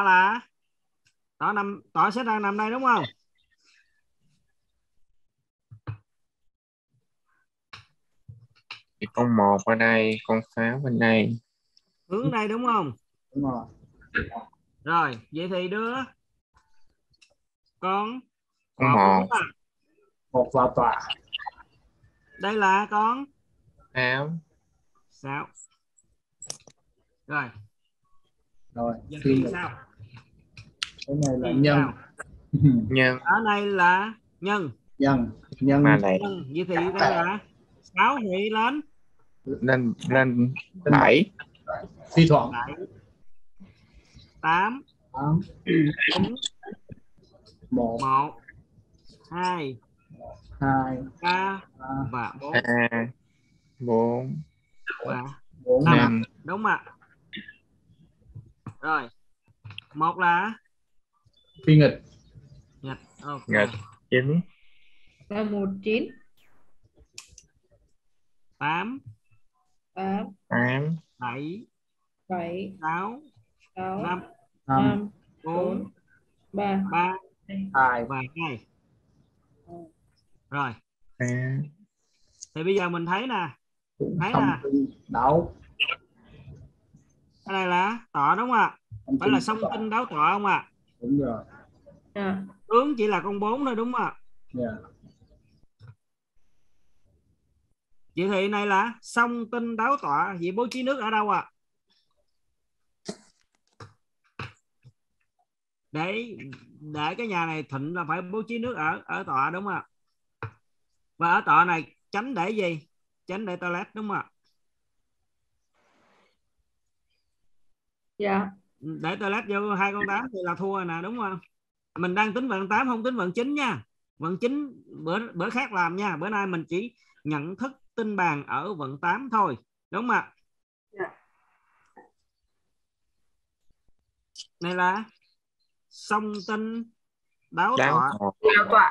tọa sẽ đang nằm đây đúng không? Thì con 1 ở đây, con 6 bên đây. Hướng đây đúng không? Đúng rồi. Rồi vậy thì đưa con 1 1 vào tọa. Đây là con 6. Rồi giờ Thiên thì sao? cái này là Thì nhân. sao? Nhân Ở đây là nhân. mà này Vậy thì đây là 6 thì lên 7. Suy thuận 8 9 1 2 3 và 4 3 4 và 5 đúng không ạ? Rồi một là phi nghịch. Ok. nghịch 9 Là 19 8 8 7 7 6 6 5 5 4 4 3 3 2 và 2. Rồi 3. thì bây giờ mình thấy nè, đấu. cái này là tọa đúng không ạ? Phải là song tinh đấu tọa không ạ? Đúng rồi. Hướng chỉ là con 4 thôi đúng không ạ? Vậy thì này là song tinh đấu tọa, vậy bố trí nước ở đâu ạ? Để cái nhà này thịnh là phải bố trí nước ở tọa đúng không ạ? Và ở tọa này tránh để gì? Tránh để toilet đúng không ạ? Dạ. Để toilet vô 2 con 8 thì là thua rồi nè đúng không? Mình đang tính vận 8 không tính vận 9 nha. Vận 9 bữa khác làm nha. Bữa nay mình chỉ nhận thức tinh bàn ở vận 8 thôi. Đúng không ạ? Dạ. Này là song tinh đấu tọa. Tọa.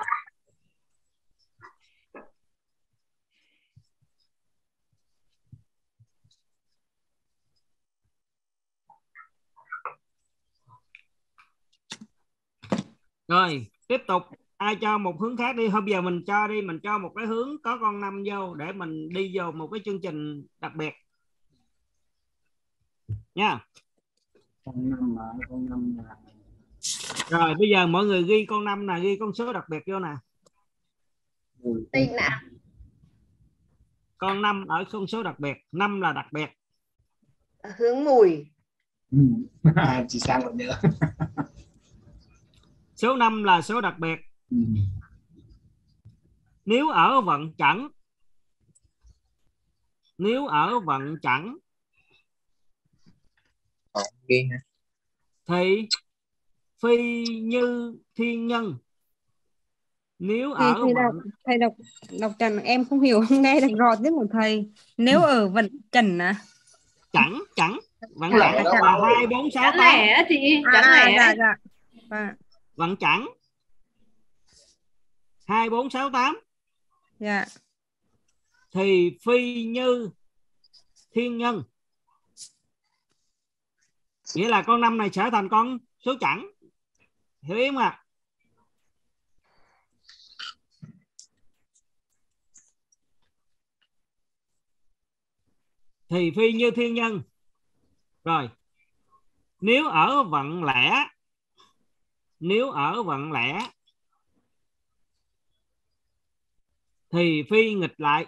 Rồi tiếp tục, ai cho một hướng khác đi. Hôm giờ mình cho một cái hướng có con 5 vô để mình đi vô một cái chương trình đặc biệt nha. Con 5 mà con 5 là Rồi bây giờ mọi người ghi con 5 nè, ghi con số đặc biệt vô nè. Tin nè. Con 5 ở con số đặc biệt, 5 là đặc biệt. Hướng mùi. Chị sang một nữa. Số 5 là số đặc biệt. Nếu ở vận chẵn, Ghi ha. thì phi như thiên nhân. Nếu ở thầy đọc trần em không hiểu, không nghe được rõ tiếng của thầy. Nếu ở vận trần à? Chẵn vận chẵn là 2 4 6 8. Lẻ chị, chẵn lẻ. Dạ. Vận chẵn 2 4 6 8. Dạ. Thì phi như thiên nhân. Nghĩa là con 5 này trở thành con số chẵn. Hiểu ý không ạ? Thì phi như thiên nhân. Rồi. Nếu ở vận lẻ thì phi nghịch lại.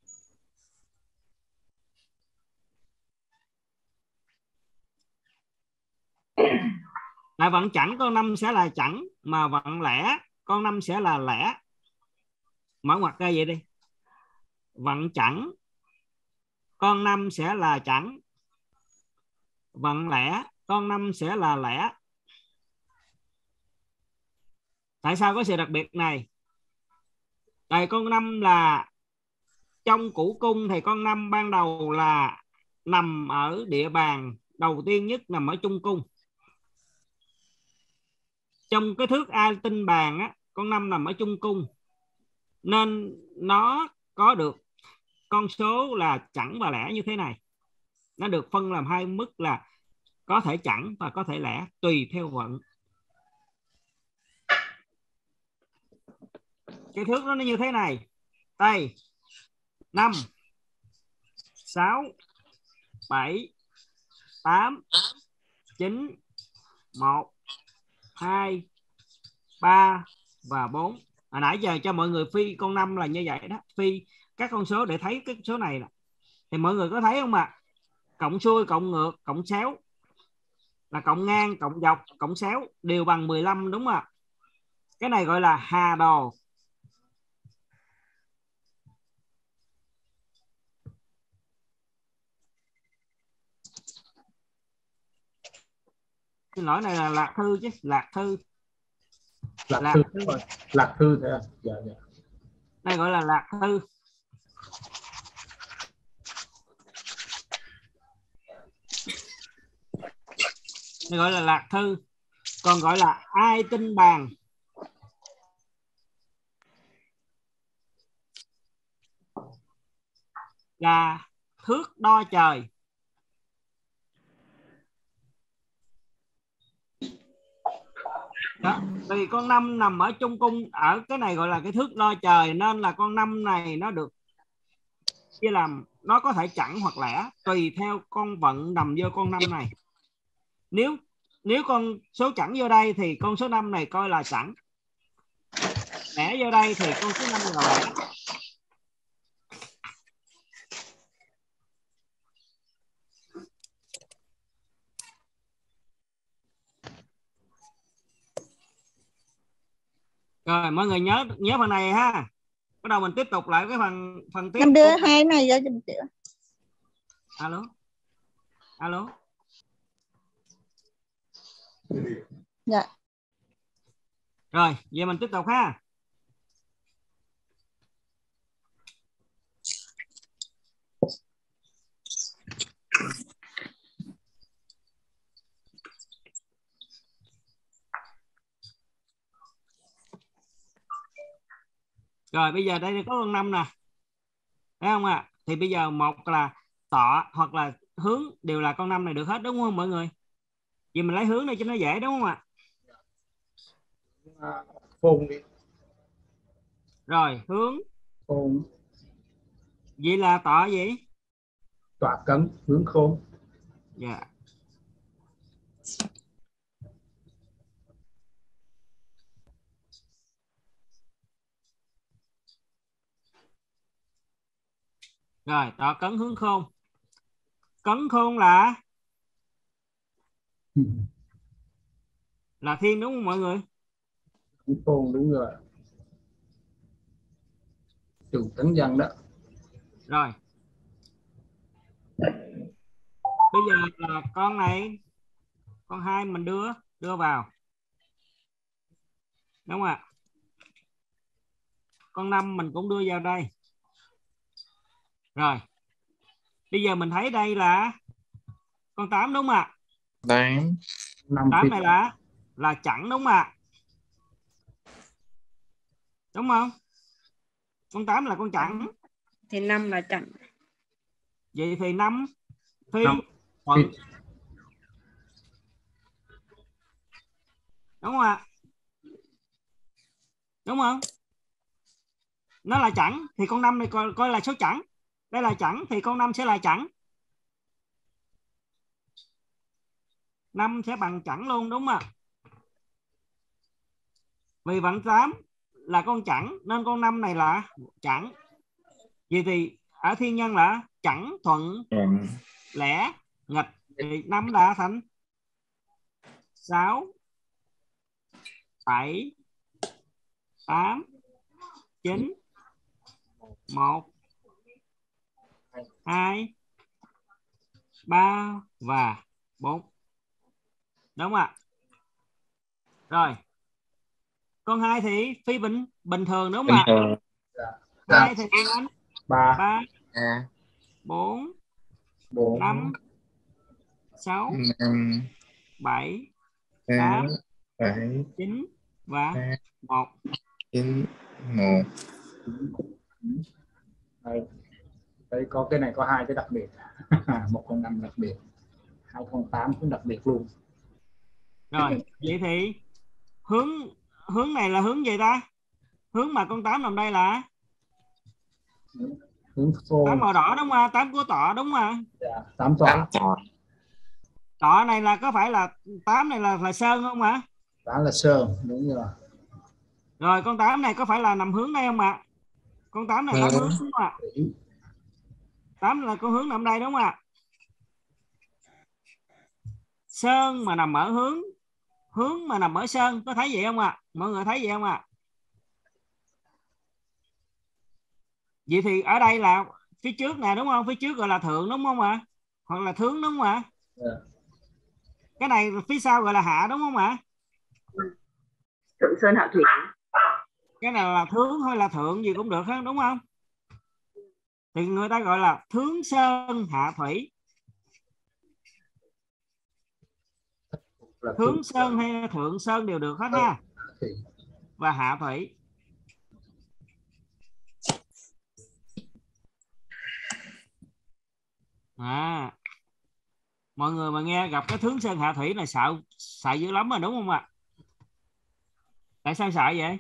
Tại vận chẵn con 5 sẽ là chẵn, mà vận lẻ con 5 sẽ là lẻ. Mở ngoặc ra vậy đi. Vận chẵn con 5 sẽ là chẵn, vận lẻ con 5 sẽ là lẻ. Tại sao có sự đặc biệt này? Tại con 5 là trong củ cung thì con 5 ban đầu là nằm ở địa bàn đầu tiên nhất, nằm ở trung cung. Trong cái thước A tinh bàn á, con 5 nằm ở trung cung, nên nó có được con số là chẵn và lẻ như thế này. Nó được phân làm hai mức là có thể chẵn và có thể lẻ tùy theo vận. Cái thước nó như thế này. Đây 5 6 7 8 9 1 2 3 và 4. Hồi nãy giờ cho mọi người phi con 5 là như vậy đó. Phi các con số để thấy cái số này nè. Thì mọi người có thấy không ạ? Cộng xuôi, cộng ngược, cộng xéo là cộng ngang, cộng dọc, cộng xéo đều bằng 15 đúng không ạ? Cái này gọi là hà đồ. Xin lỗi, này là lạc thư chứ, lạc thư. Lạc thư thế à? Dạ. Đây gọi là lạc thư. Đây gọi là lạc thư. Còn gọi là ai tinh bàn. Là thước đo trời. Đó. Vì con 5 nằm ở trung cung, ở cái này gọi là cái thước đo trời, nên là con 5 này nó được chia làm, nó có thể chẵn hoặc lẻ tùy theo con vận nằm vô con 5 này. Nếu con số chẵn vô đây thì con số 5 này coi là chẵn. Lẻ vô đây thì con số 5 là lẻ. Rồi mọi người nhớ phần này ha. Bắt đầu mình tiếp tục lại cái phần tiếp. Em đưa hai này ra cho chị. Alo. Dạ. Rồi, vậy mình tiếp tục ha. Rồi bây giờ đây có con 5 nè. Thấy không ạ? Thì bây giờ một là tọa hoặc là hướng đều là con 5 này được hết đúng không mọi người? Vậy mình lấy hướng này cho nó dễ đúng không ạ? Phôn đi. Rồi hướng Phôn. vậy là tọa gì? Tọa cấn hướng khôn. Dạ. Rồi tọa cấn hướng khôn. Cấn khôn là thiên đúng không mọi người? Hướng khôn đúng rồi. Chủ tấn dân đó. Rồi bây giờ là con này, con 2 mình đưa vào đúng không ạ? Con 5 mình cũng đưa vào đây. Rồi bây giờ mình thấy đây là con 8 đúng không ạ? 8. 8 này là chẵn đúng không ạ? Đúng không? Con 8 là con chẵn. Thì 5 là chẵn. Vậy thì 5 phi 5 thuận. Đúng không ạ? Đúng không? Nó là chẵn thì con 5 này coi là số chẵn. Đây là chẵn thì con 5 sẽ là chẵn. 5 sẽ bằng chẵn luôn đúng không ạ? Vì bằng 8 là con chẵn nên con 5 này là chẵn. Vậy thì ở thiên nhân là chẵn thuận lẻ nghịch thì 5 đã thành 6 7 8 9 1 2 3 và 4. Đúng không ạ? Rồi. Con 2 thì phi bình thường đúng không ạ? 2 thì anh 3 4 5 6 7 8 9 và 1. 9 1. Đây có cái này có 2 cái đặc biệt. Một con 5 đặc biệt, 2 con 8 cũng đặc biệt luôn. Rồi vậy thì hướng này là hướng gì ta? Hướng mà con 8 nằm đây là Hướng khôn. 8 màu đỏ đúng không? 8 của tọa đúng không? Dạ, 8 tọa. Tọa này là có phải là 8 này là sơn không ạ? 8 là sơn đúng rồi. Rồi con 8 này có phải là nằm hướng đây không ạ? Con 8 này 8 hướng đúng không ạ? 8 là con hướng nằm đây đúng không ạ? Sơn mà nằm ở hướng mà nằm ở sơn có thấy vậy không ạ? Mọi người thấy vậy không ạ? Vậy thì ở đây là phía trước nè đúng không? Phía trước gọi là thượng đúng không ạ? Hoặc là thướng đúng không ạ? Cái này phía sau gọi là hạ đúng không ạ? Thượng sơn hạ thủy. Cái này là thướng hay là thượng gì cũng được hết đúng không? Thì người ta gọi là thướng sơn hạ thủy. Thướng sơn hay thượng sơn đều được hết ha. Và hạ thủy. Mọi người mà nghe gặp cái thướng sơn hạ thủy này sợ dữ lắm rồi đúng không ạ? Tại sao sợ vậy?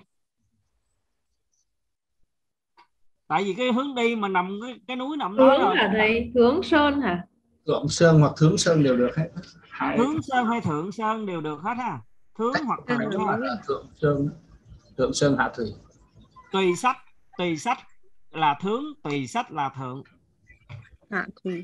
Tại vì cái hướng đi mà nằm cái núi nằm đó rồi. Hướng là thầy hướng sơn hả? Thượng sơn hoặc thướng sơn đều được hết. Hướng sơn hay thượng sơn đều được hết ha. Thướng hoặc thượng ha. Thượng sơn hạ thủy. Tùy sách là thướng, tùy sách là thượng. Hạ thủy.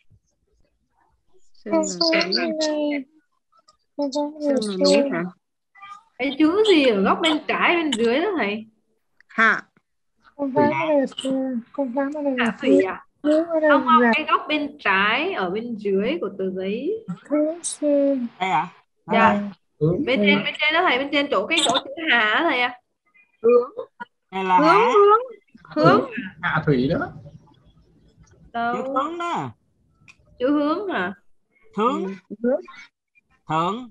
Sơn núi hả? Cái chữ gì ở góc bên trái bên dưới đó thầy? Hạ. Hạ thủy à? Không, cái góc bên trái ở bên dưới của tờ giấy. Đây à? Dạ. Bên trên đó thầy, bên trên chỗ chữ Hà đó thầy à? Hướng. Hay là hướng hạ thủy đó. Chữ hướng đó. Chữ hướng hả? Thướng. Thượng.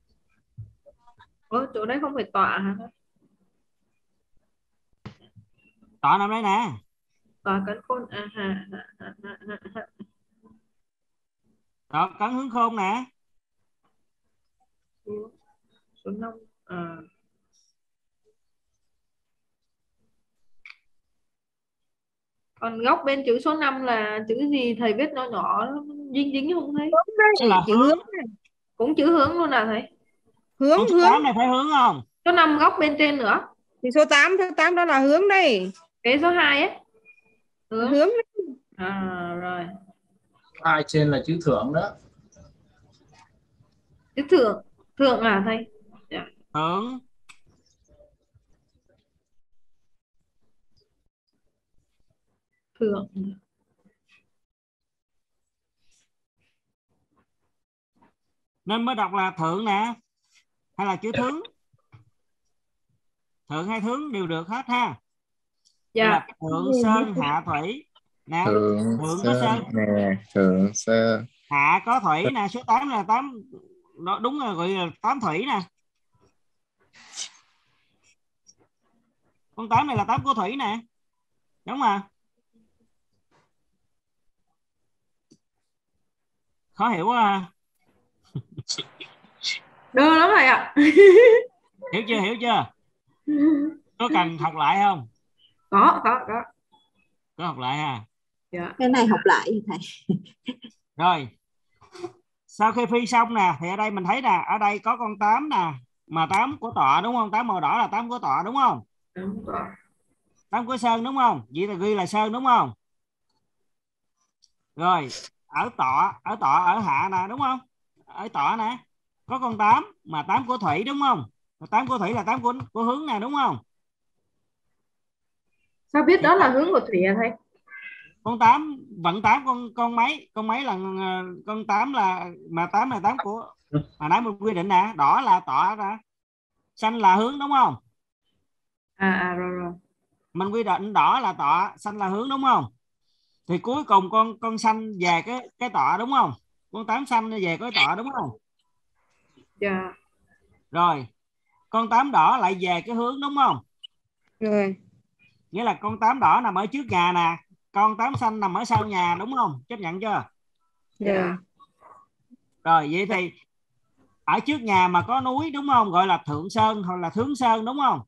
Ủa, chỗ đấy không phải tọa hả? Tọa nằm đây nè. Tọa cấn khôn Tọa cấn hướng khôn nè. Số 5 à. Còn góc bên chữ số 5 là chữ gì thầy viết nhỏ nhỏ dính dính không thấy? Đó là Chữ hướng này. Cũng chữ hướng luôn à thầy? Hướng con số hướng 8 này phải hướng không? Số 5 góc bên trên nữa. thì số 8 đó là hướng đây. Cái số 2 ấy. Hướng. Hướng À rồi. Hai trên là chữ thưởng đó. Chữ thượng. Thượng à thầy? Dạ. Thưởng. Thượng. Nên mới đọc là thượng nè, hay là chữ thướng. Thượng hay thướng đều được hết ha. Dạ. Là thượng sơn hạ thủy nè. Thượng Thượng có sơn nè, thượng sơn. Hạ có thủy nè. Số 8 là 8, đúng rồi, gọi là 8 thủy nè. Con 8 này là 8 của thủy nè, đúng mà. Khó hiểu quá à. Đơ lắm thầy ạ. Hiểu chưa, hiểu chưa? Có cần học lại không? Có. Có học lại ha. Dạ. Cái này học lại thầy. Rồi sau khi phi xong nè thì ở đây mình thấy nè, ở đây có con 8 nè, mà 8 của tọa đúng không? 8 màu đỏ là 8 của tọa đúng không? 8 của sơn đúng không? Vậy là ghi là sơn đúng không? Rồi ở tọa ở hạ nè đúng không? Ở tọa nè có con 8 mà 8 của thủy đúng không? 8 của thủy là 8 của hướng nè đúng không? Sao biết đó là hướng của thủy à thầy? Con 8 vận 8 con mấy là con 8 là, mà 8 là 8 của, mà nãy mình quy định nè, đỏ là tọa ra, xanh là hướng đúng không? Rồi. Mình quy định đỏ là tọa, xanh là hướng đúng không? Thì cuối cùng con xanh về cái tọa đúng không? Con 8 xanh về cái tọa đúng không? Dạ. Rồi con 8 đỏ lại về cái hướng đúng không? rồi. Nghĩa là con 8 đỏ nằm ở trước nhà nè, con 8 xanh nằm ở sau nhà đúng không? Chấp nhận chưa? Dạ. Rồi vậy thì ở trước nhà mà có núi đúng không, gọi là thượng sơn hoặc là thướng sơn đúng không?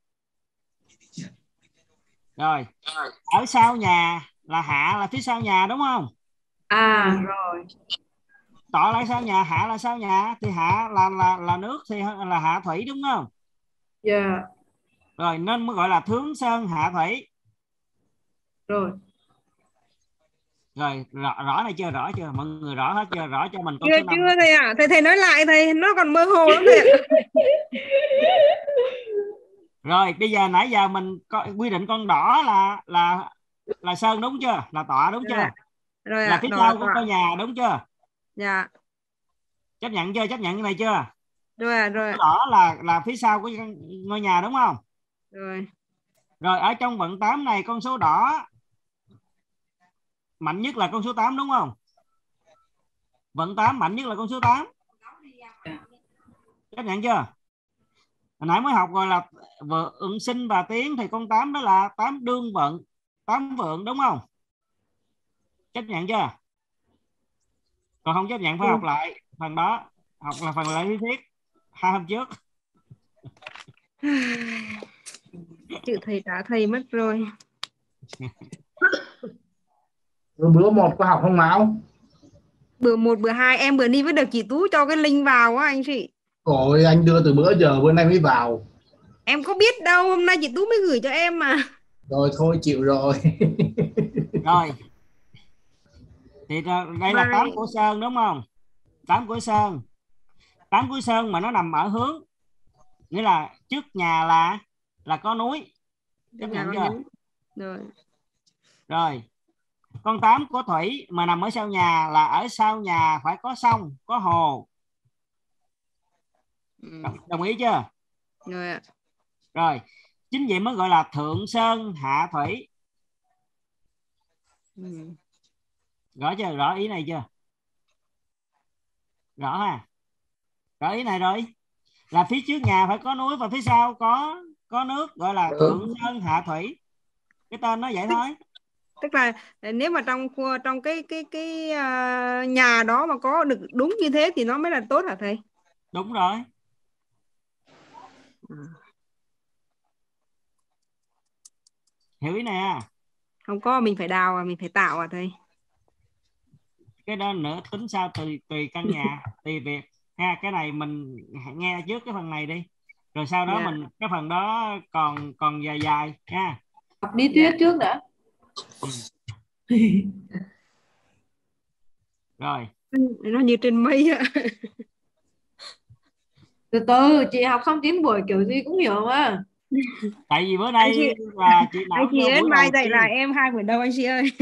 Rồi ở sau nhà là hạ, là phía sau nhà đúng không? Rồi. Tọa lại sau nhà, hạ là sau nhà, thì hạ là nước thì là hạ thủy đúng không? Dạ. Rồi nên mới gọi là thướng sơn hạ thủy. Rồi. Rồi rõ này chưa, rõ chưa mọi người, rõ hết chưa? Rõ cho mình con Chưa số 5. chưa thầy ạ. Thầy nói lại thầy, nó còn mơ hồ lắm thầy ạ. Rồi bây giờ nãy giờ mình có quy định con đỏ là sơn đúng chưa? Là tọa đúng chưa? Rồi Là ạ. phía sau của ngôi nhà đúng chưa? Dạ. Chấp nhận chưa? Chấp nhận cái này chưa? Rồi ạ. Rồi. Đỏ là phía sau của ngôi nhà đúng không? Rồi. Rồi ở trong vận 8 này con số đỏ mạnh nhất là con số 8 đúng không? Vận 8 mạnh nhất là con số 8. Chấp nhận chưa? Hồi nãy mới học rồi là vượng sinh và tiến, thì con 8 đó là 8 đương vận, 8 vượng đúng không? Chấp nhận chưa? Còn không chấp nhận phải học lại phần đó, học là phần lại lý thuyết 2 hôm trước. Chữ thầy trả thầy mất rồi. Bữa 1 có học không Mão? Bữa 1 bữa 2 em bữa đi với được chị Tú cho cái link vào á anh chị. Ôi anh đưa từ bữa giờ, bữa nay mới vào. Em có biết đâu, hôm nay chị Tú mới gửi cho em mà. Rồi thôi chịu rồi. Rồi thì đây là 8 của sơn đúng không? 8 của sơn. 8 của sơn mà nó nằm ở hướng, nghĩa là trước nhà là có núi. Chấp nhận chưa? Rồi. Rồi con 8 của thủy mà nằm ở sau nhà là ở sau nhà phải có sông, có hồ. Đồng ý chưa? Rồi ạ. Rồi chính vậy mới gọi là thượng sơn hạ thủy. Rõ chưa? Rõ ý này chưa? Rõ ha? Rõ ý này rồi. Là phía trước nhà phải có núi và phía sau có nước, gọi là thượng sơn hạ thủy. Cái tên nó vậy thôi. Tức là nếu mà trong cái nhà đó mà có được đúng như thế thì nó mới là tốt hả thầy? Đúng rồi. Hiểu ý nè. Không có, mình phải đào, mình phải tạo à thầy. Cái đó nữa tính sao tùy căn nhà, tùy việc ha. Cái này mình nghe trước cái phần này đi, rồi sau đó Dạ. mình cái phần đó còn dài dài ha. Học lý thuyết trước đã. Rồi Nó như trên mây ạ. Từ từ, chị học xong 9 buổi kiểu gì cũng hiểu mà. tại vì bữa nay là chị Anh Mão chị vô ơi, buổi mai đầu dạy tiên. là em 2 buổi đầu anh chị ơi.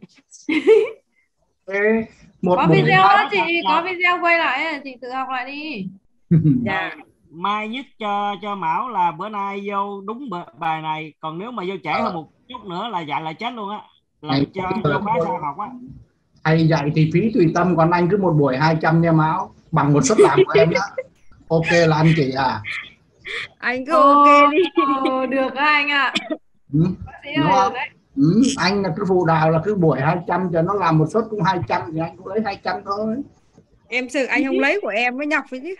Ê, một Có buổi video đó đó chị, là- có video quay lại, chị tự học lại đi. Dạ. Mai nhất cho Mão là bữa nay vô đúng bài này, còn nếu mà vô trễ hơn một chút nữa là dạy lại chết luôn á, là Ngày cho vô khóa sau học á. thầy dạy thì phí tùy tâm, còn anh cứ một buổi 200 nha Mão, bằng một suất làm của em đó. Ok là anh chị à? Anh cứ ok đi. Được đó anh ạ. Ừ. Bác sĩ Đúng ơi, không? được đấy. Ừ. Anh là cứ phụ đạo là cứ buổi 200 cho nó làm một suất cũng 200 thì anh cũng lấy 200 thôi. Em sợ anh không lấy của em mới nhọc với chứ.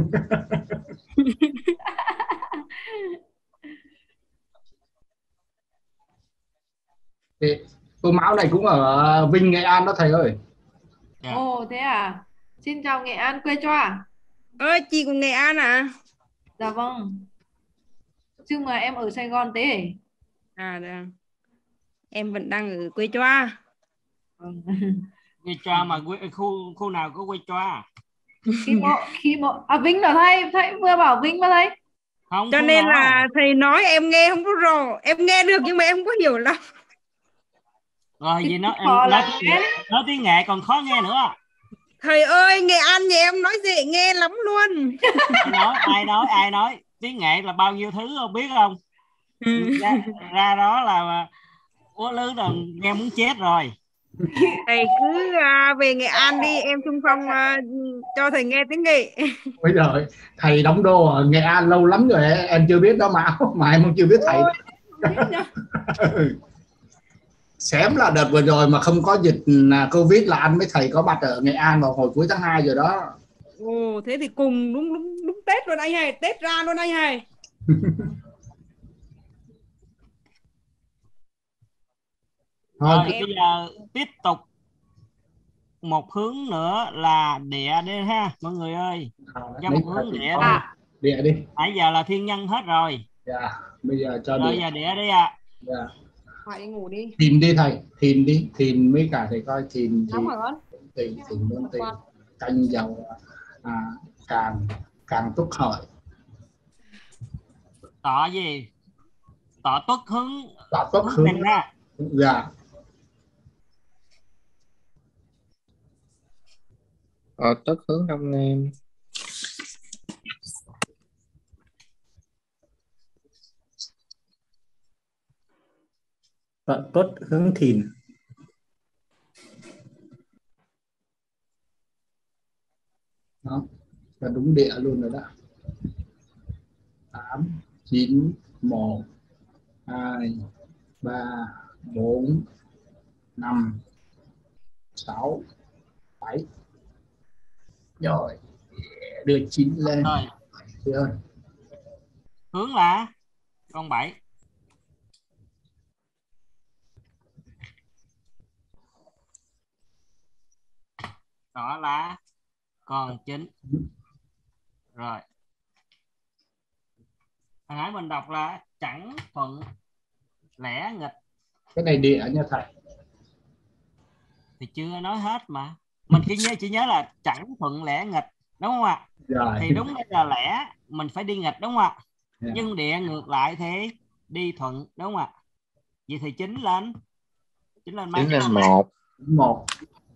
Thì cô Mão này cũng ở Vinh Nghệ An đó thầy ơi. Ồ thế à. Xin chào Nghệ An, quê cho à? Ơi, chị của Nghệ An à? Dạ vâng. Chứ mà em ở Sài Gòn thế. À được. Em vẫn đang ở quê Choa. Quê Choa mà khu nào có quê Choa? Khi mà Vinh là thầy vừa bảo Vinh mà thầy. Không, Cho khu nên nào? là thầy nói em nghe không có rõ. Em nghe được nhưng mà em không có hiểu lắm. Rồi gì nó Họ là nói tiếng Nghệ còn khó nghe nữa. Thầy ơi, Nghệ An nhà em nói dễ nghe lắm luôn. ai nói tiếng Nghệ là bao nhiêu thứ không biết không? ra đó là ố lứ là nghe muốn chết rồi. Thầy cứ về Nghệ An đi, em xung phong cho thầy nghe tiếng Nghệ. Bây giờ thầy đóng đô ở Nghệ An lâu lắm rồi, em chưa biết đó mà em chưa biết thầy. Xém là đợt vừa rồi mà không có dịch Covid là anh với thầy có mặt ở Nghệ An vào hồi cuối tháng 2 rồi đó. Ồ, thế thì cùng đúng Tết luôn anh hay, Tết ra luôn anh hay. Rồi bây giờ tiếp tục một hướng nữa là địa đi ha mọi người ơi. Cho một hướng địa đi. Địa đi. Nãy giờ là thiên nhân hết rồi. Dạ, bây giờ cho rồi địa. giờ địa đi ạ. Dạ. Hỏi đi ngủ đi. Thìn đi thầy, thìn đi, thìn với cả thầy coi thìn Nóng hả con? thìn luôn thìn canh dầu càng tốt hợi. Tọ gì? Tọ tuất hướng. Tọ tuất hướng ra. Dạ. Tuất hướng Đông Nam. Tọ tuất hướng thìn. Đó, là đúng địa luôn rồi đó. 8, 9, 1, 2, 3, 4, 5, 6, 7. Rồi, đưa 9 lên. Rồi. Hướng là con 7. Đó là con 9. Rồi. Hồi nãy mình đọc là chẳng thuận lẽ nghịch. Cái này địa nha thầy. Thì chưa nói hết mà. Mình chỉ nhớ là chẳng thuận lẽ nghịch, đúng không ạ? Rồi. Thì đúng là lẽ mình phải đi nghịch, đúng không ạ? Yeah. Nhưng địa ngược lại thế đi thuận, đúng không ạ? Vậy thì 9 lên. 9 lên mấy? 9 lên 1. 1,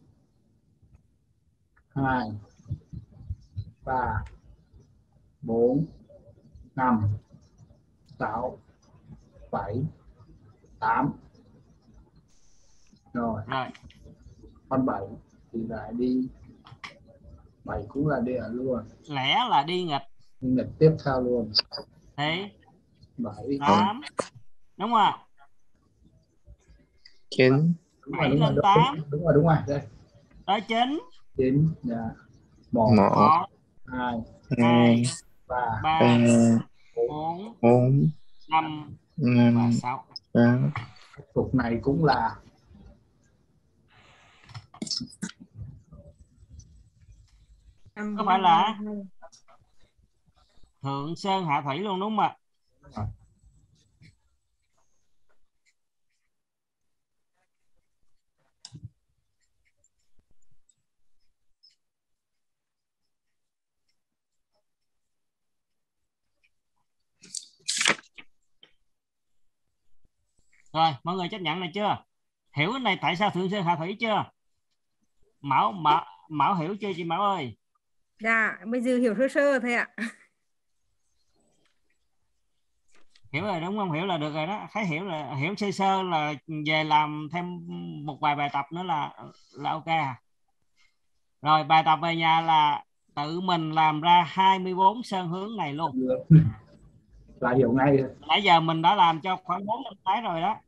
2, 3, 4, 5, 6, 7, 8. Rồi. Con 7 thì lại đi. 7 cũng là địa luôn. Lẽ là đi nghịch. Đi nghịch tiếp theo luôn. Thế 7, 8. Đúng không ạ? 9. 7 lên 8. Đúng rồi. Đây. Tới 9. 9. Dạ. 1, 2, 3, 4, 5 và 6. Tục này cũng là có phải là thượng sơn hạ thủy luôn đúng không ạ? Rồi mọi người chấp nhận này chưa? Hiểu cái này tại sao thượng sơn hạ thủy chưa? Mão hiểu chưa chị Mão ơi? Dạ, bây giờ hiểu sơ sơ thôi ạ. Hiểu rồi đúng không? Hiểu là được rồi đó. Thấy hiểu là hiểu sơ sơ là về làm thêm một vài bài tập nữa là ok à. Rồi bài tập về nhà là tự mình làm ra 24 sơn hướng này luôn. là hiểu ngay. Nãy giờ mình đã làm cho khoảng 4 năm cái rồi đó.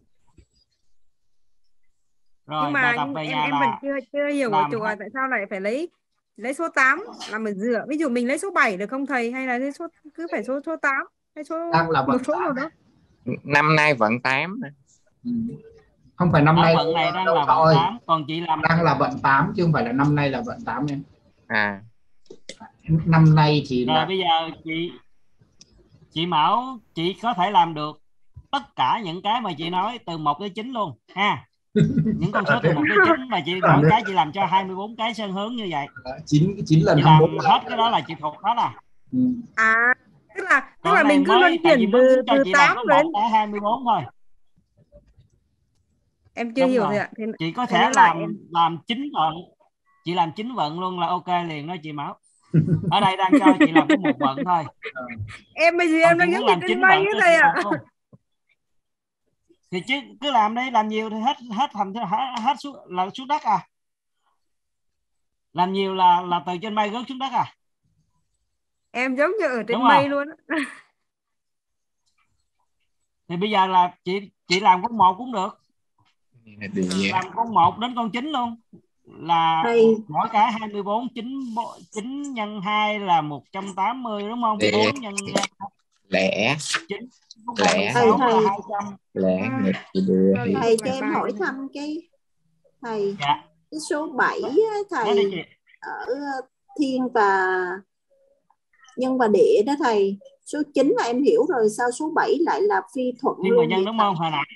Rồi Nhưng bài mà tập về nhà em vẫn là chưa hiểu ở làm chỗ tại sao lại phải lấy số 8 làm ở giữa. Ví dụ mình lấy số 7 được không thầy, hay là lấy số cứ phải số 8 hay số Đang là một vận số 8. nào đó? Năm nay vận 8. Không phải năm ở nay vận này đang là vận 8, còn chị làm đang là vận 8 chứ không phải là năm nay là vận 8 em. À, Năm nay thì rồi là bây giờ chị Mão chị có thể làm được tất cả những cái mà chị nói từ 1 tới 9 luôn ha. Những con số từ 1 tới 9 mà chị mỗi cái chị làm cho 24 cái sơn hướng như vậy. 9 lần Chị 24 làm hết cái đó là chị thuộc hết à. À, tức Còn là này mình cứ luân mới tại vì chuyển mới muốn cho từ chị làm 8 có đến 1 tới 24 thôi. em chưa Đúng hiểu rồi. rồi ạ. Chị có thầy thể nói lại em. làm 9 vận. Chị làm 9 vận luôn là ok liền đó chị Mão. Ở đây đang cho chị làm có 1 vận thôi. Em bây giờ Còn em chị đang giống muốn như làm trên 9 bay vận ấy cho thầy chị ạ. làm luôn. Thì chứ cứ làm đi, làm nhiều thì hết thành hết xuống đất à. Làm nhiều là từ trên mây rớt xuống đất à. Em giống như ở trên Đúng mây không? luôn. Thì bây giờ là chị làm con 1 cũng được. địa. Làm con 1 đến con 9 luôn. Là Thầy, mỗi cái 24 9 nhân 2 là 180 đúng không? Địa. 4 nhân Lẻ 9 có lẻ 36 là thầy 200. lẻ nghịch địa Rồi, thì thầy cho bài em bài hỏi này. thăm cái thầy, Dạ. cái số 7 á, Nói đi thầy chị. ở thiên và nhân và địa đó thầy. Số 9 là em hiểu rồi, sao số 7 lại là phi thuận Thiên và luôn nhân vậy đúng thầy? không? Hồi nãy.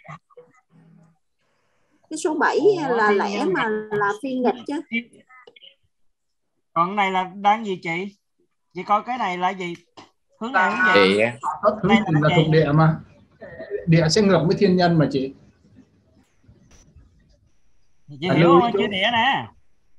Cái số 7 Ủa, là thiên lẻ nhân mà là phi nghịch chứ. còn cái này là đang gì chị? Chị coi cái này là gì? Hướng này hướng gì? địa. Thứ Đây là là thuộc gì? địa mà. Địa sẽ ngược với thiên nhân mà chị. Chị hiểu không? Chữ địa nè.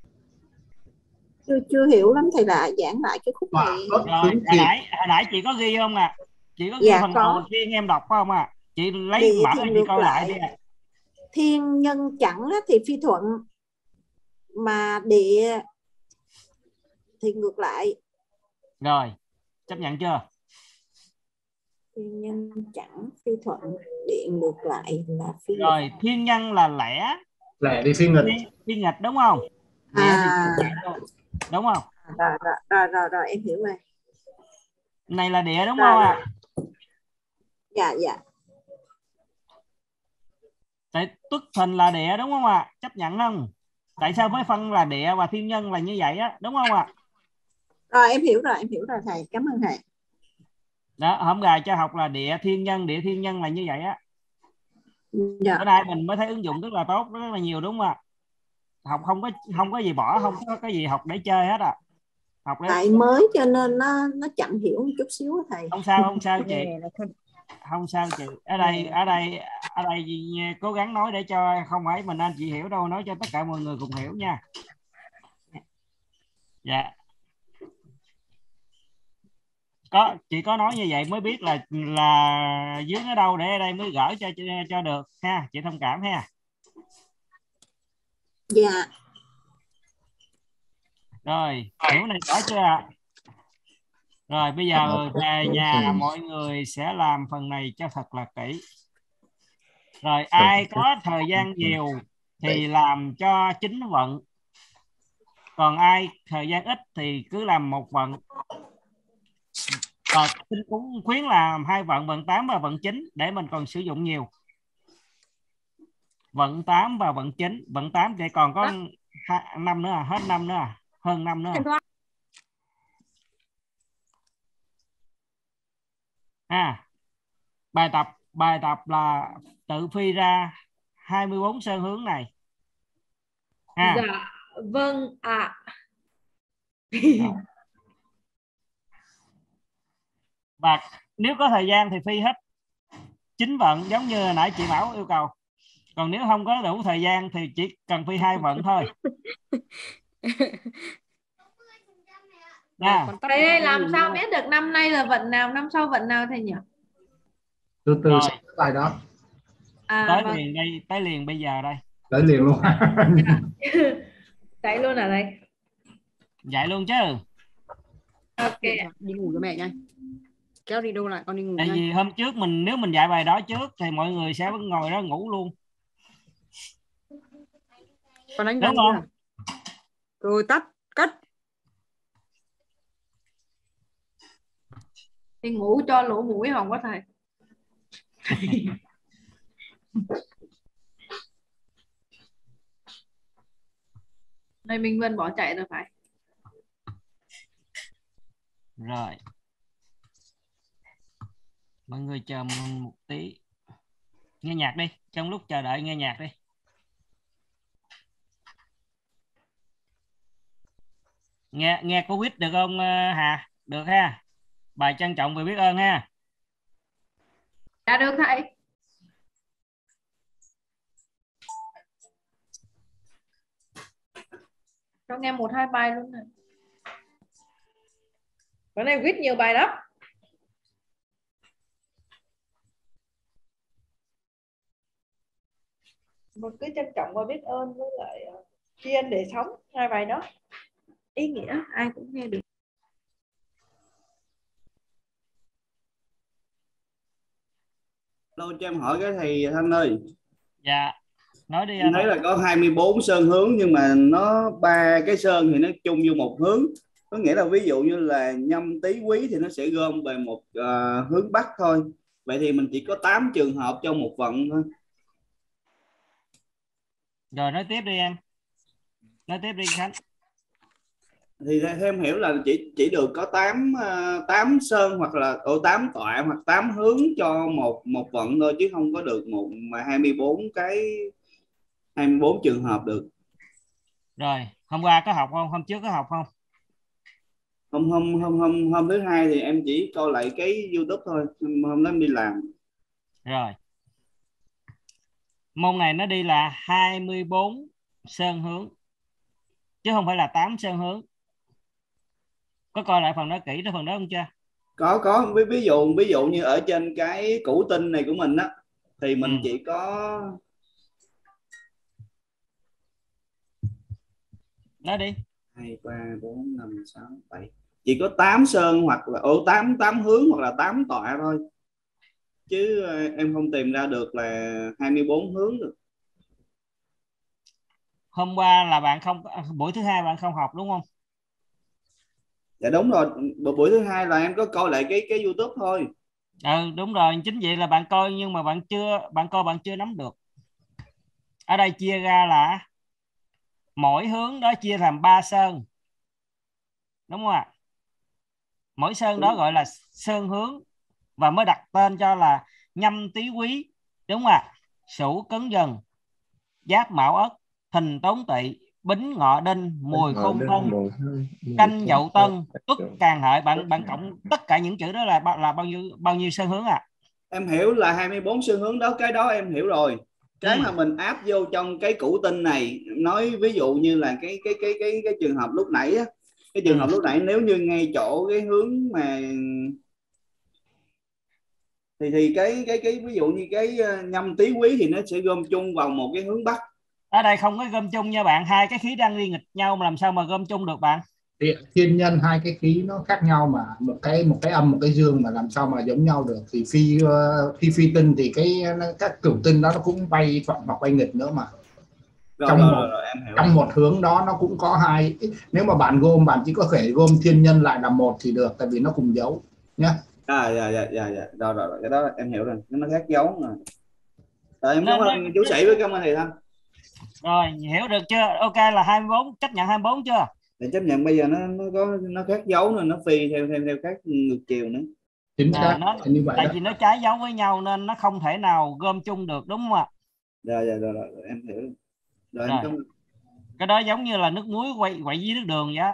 Chưa hiểu lắm thầy, lại giảng lại cái khúc này. Rồi hồi nãy chị có ghi không ạ? Chị có ghi Dạ phần có. đầu tiên em đọc phải không ạ? Chị lấy Địa mở thì chị ngược coi lại đi lại. ạ. Thiên nhân chẵn thì phi thuận, mà địa thì ngược lại. Rồi, chấp nhận chưa? Thiên nhân chẵn phi thuận, địa ngược lại là phi nghịch. Rồi, thiên nhân là lẻ, Lẻ thì phi nghịch. phi nghịch đúng không? Địa thì đúng không? Rồi em hiểu rồi. Này là địa đúng không ạ? Dạ. Tại tuất thìn là địa đúng không ạ? Chấp nhận không? Tại sao mới phân là địa và thiên nhân là như vậy á, đúng không ạ? Rồi em hiểu rồi thầy, cảm ơn thầy. Đó, hôm gà cho học là địa thiên nhân là như vậy á. Dạ. Bữa nay mình mới thấy ứng dụng rất là tốt, rất là nhiều đúng không ạ? Học không có gì bỏ, không có cái gì học để chơi hết à. Học đấy. Tại mới cho nên nó chậm hiểu một chút xíu thầy. Không sao chị. Không sao chị. Ở đây cố gắng nói để cho không phải mình anh chị hiểu đâu, nói cho tất cả mọi người cùng hiểu nha. Dạ. Chị có nói như vậy mới biết là dướng ở đâu để ở đây mới gỡ cho được ha, chị thông cảm ha. Dạ. Rồi, hiểu này rõ chưa ạ? Rồi bây giờ về nhà mọi người sẽ làm phần này cho thật là kỹ. Rồi ai có thời gian nhiều thì làm cho 9 vận. Còn ai thời gian ít thì cứ làm 1 vận. Và xin cũng khuyến làm 2 vận, vận 8 và vận 9 để mình còn sử dụng nhiều. vận 8 và vận 9. Vận 8 thì còn có 5 nữa à, hết 5 nữa à, hơn 5 nữa à. Bài tập là tự phi ra 24 sơn hướng này. Dạ vâng ạ. Và nếu có thời gian thì phi hết 9 vận giống như nãy chị Bảo yêu cầu. Còn nếu không có đủ thời gian thì chỉ cần phi 2 vận thôi. Thầy ơi, làm sao biết được năm nay là vận nào, năm sau vận nào thầy nhỉ? Từ từ sẽ bài đó. Tới vâng. liền đây, tới liền bây giờ đây. Tới liền luôn. Chạy luôn à thầy? Dạy luôn chứ. Ok. Đi ngủ cho mẹ nha. Kéo đi đâu lại, con đi ngủ. Tại vì hôm trước nếu mình dạy bài đó trước thì mọi người sẽ ngồi đó ngủ luôn. Con đánh đúng không? Rồi tắt, cất. Thì ngủ cho lỗ mũi không có thầy. Này Minh Vân bỏ chạy rồi phải. Rồi. Mọi người chờ một tí. Nghe nhạc đi, trong lúc chờ đợi nghe nhạc đi. Nghe có quýt được không Hà? Được ha. Bài trân trọng và biết ơn ha. Dạ được thầy. Cho nghe 1-2 bài luôn này. Bữa nay viết nhiều bài lắm. Một cái trân trọng và biết ơn với lại tri ân để sống, 2 bài đó ý nghĩa ai cũng nghe được. Lô cho em hỏi cái thầy Thanh ơi. Dạ. Nói đi. Em thấy là có 24 sơn hướng nhưng mà nó 3 cái sơn thì nó chung vô một hướng. Có nghĩa là ví dụ như là Nhâm Tý Quý thì nó sẽ gom về một hướng Bắc thôi. Vậy thì mình chỉ có 8 trường hợp trong một vận thôi. Rồi nói tiếp đi em. Nói tiếp đi Khánh. Thì theo em hiểu là chỉ được có 8 sơn hoặc là 8 tọa hoặc 8 hướng cho một vận thôi, chứ không có được 24 trường hợp được. Rồi, hôm qua có học không? Hôm trước có học không? Hôm thứ hai thì em chỉ coi lại cái YouTube thôi, hôm đó em đi làm. Rồi. Môn này nó đi là 24 sơn hướng chứ không phải là 8 sơn hướng. Có coi lại phần đó kỹ đó, phần đó không chưa? Có ví dụ như ở trên cái củ tinh này của mình á thì mình chỉ có nói đi 2, 3, 4, 5, 6, 7 chỉ có 8 sơn hoặc là 8 hướng hoặc là 8 tọa thôi, chứ em không tìm ra được là 24 hướng được. Hôm qua là bạn không, buổi thứ hai bạn không học đúng không? Dạ đúng rồi, buổi thứ hai là em có coi lại cái YouTube thôi. Đúng rồi, chính vậy là bạn coi nhưng mà bạn chưa nắm được. Ở đây chia ra là mỗi hướng đó chia làm 3 sơn, đúng không ạ? Mỗi sơn đó gọi là sơn hướng và mới đặt tên cho là Nhâm Tý Quý, đúng không ạ? Sửu Cấn Dần, Giáp Mão Ất, Thìn Tốn Tỵ, Bính Ngọ Đinh, Mùi Khôn Thân, Canh Dậu Tân, Tuất Can Hợi. Bạn cộng tất cả những chữ đó là bao nhiêu sơn hướng à? Em hiểu là 24 sơn hướng đó, cái đó em hiểu rồi. Cái mà mình áp vô trong cái củ tinh này, nói ví dụ như là cái trường hợp lúc nãy á, cái trường hợp lúc nãy nếu như ngay chỗ cái hướng mà thì cái ví dụ như cái Nhâm Tý Quý thì nó sẽ gom chung vào một cái hướng Bắc. Ở đây không có gom chung nha bạn, hai cái khí đang đi nghịch nhau mà làm sao mà gom chung được bạn? Thiên nhân hai cái khí nó khác nhau mà, một cái âm một cái dương mà làm sao mà giống nhau được. Thì phi tinh thì các cửu tinh đó nó cũng bay thuận hoặc bay nghịch nữa mà. Trong một hướng đó nó cũng có hai. Nếu mà bạn gom, bạn chỉ có thể gom thiên nhân lại là một thì được, tại vì nó cùng dấu nhá. Dạ rồi cái đó em hiểu rồi, nó khác dấu rồi. Rồi em cảm ơn chú Sĩ với cảm ơn thầy Thanh. Rồi hiểu được chưa? Ok là 24, chấp nhận 24 chưa? Để chấp nhận bây giờ nó khác dấu nên nó phi theo khác ngược chiều nữa. Chính xác Nó như vậy tại đó. vì nó trái dấu với nhau nên nó không thể nào gom chung được, đúng không ạ? Rồi, em hiểu. Rồi em cảm ơn. Cái đó giống như là nước muối quay quậy với nước đường vậy á.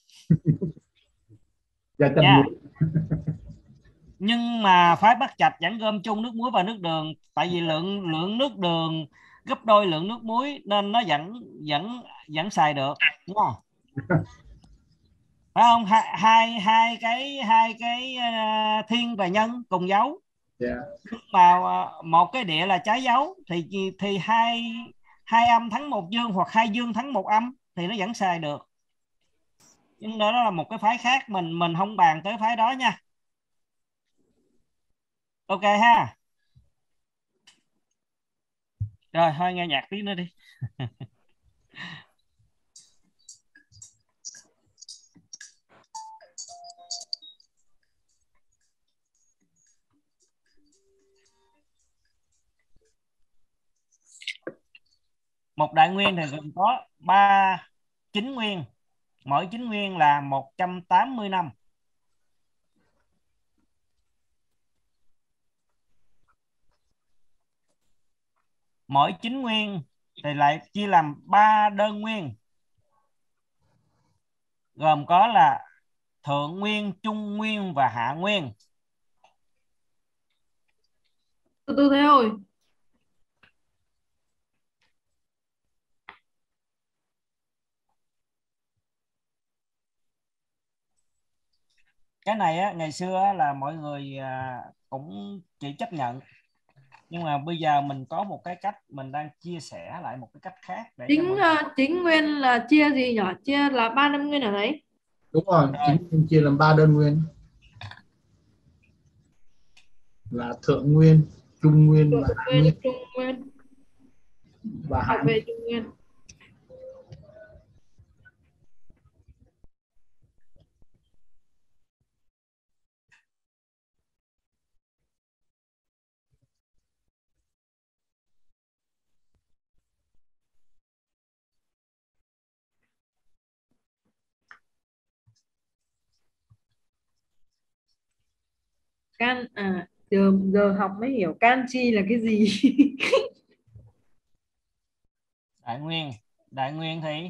Dạ, Nha. Nhưng mà phái Bắc Trạch vẫn gom chung nước muối và nước đường, tại vì lượng nước đường gấp đôi lượng nước muối nên nó vẫn xài được, đúng không? Phải không? Hai cái thiên và nhân cùng dấu. Yeah. Mà một cái địa là trái dấu thì hai âm thắng một dương hoặc hai dương thắng một âm thì nó vẫn xài được. Nhưng đó là một cái phái khác, mình không bàn tới phái đó nha. Ok ha. Rồi thôi nghe nhạc tí nữa đi. Một đại nguyên thì gồm có 3 chính nguyên, mỗi chính nguyên là 180 năm. Mỗi chính nguyên thì lại chia làm 3 đơn nguyên, gồm có là thượng nguyên, trung nguyên và hạ nguyên. Từ từ thế thôi. Cái này á, ngày xưa á, là mọi người cũng chỉ chấp nhận, nhưng mà bây giờ mình có một cái cách, mình đang chia sẻ lại một cái cách khác để cho mọi người... Chính nguyên là chia gì nhỉ? Chia là 3 đơn nguyên ở đấy. Đúng rồi, chính chia làm 3 đơn nguyên là thượng nguyên, trung nguyên và hạ nguyên. Trung nguyên Và học hạ về trung nguyên. Giờ học mới hiểu canxi là cái gì. Đại nguyên thì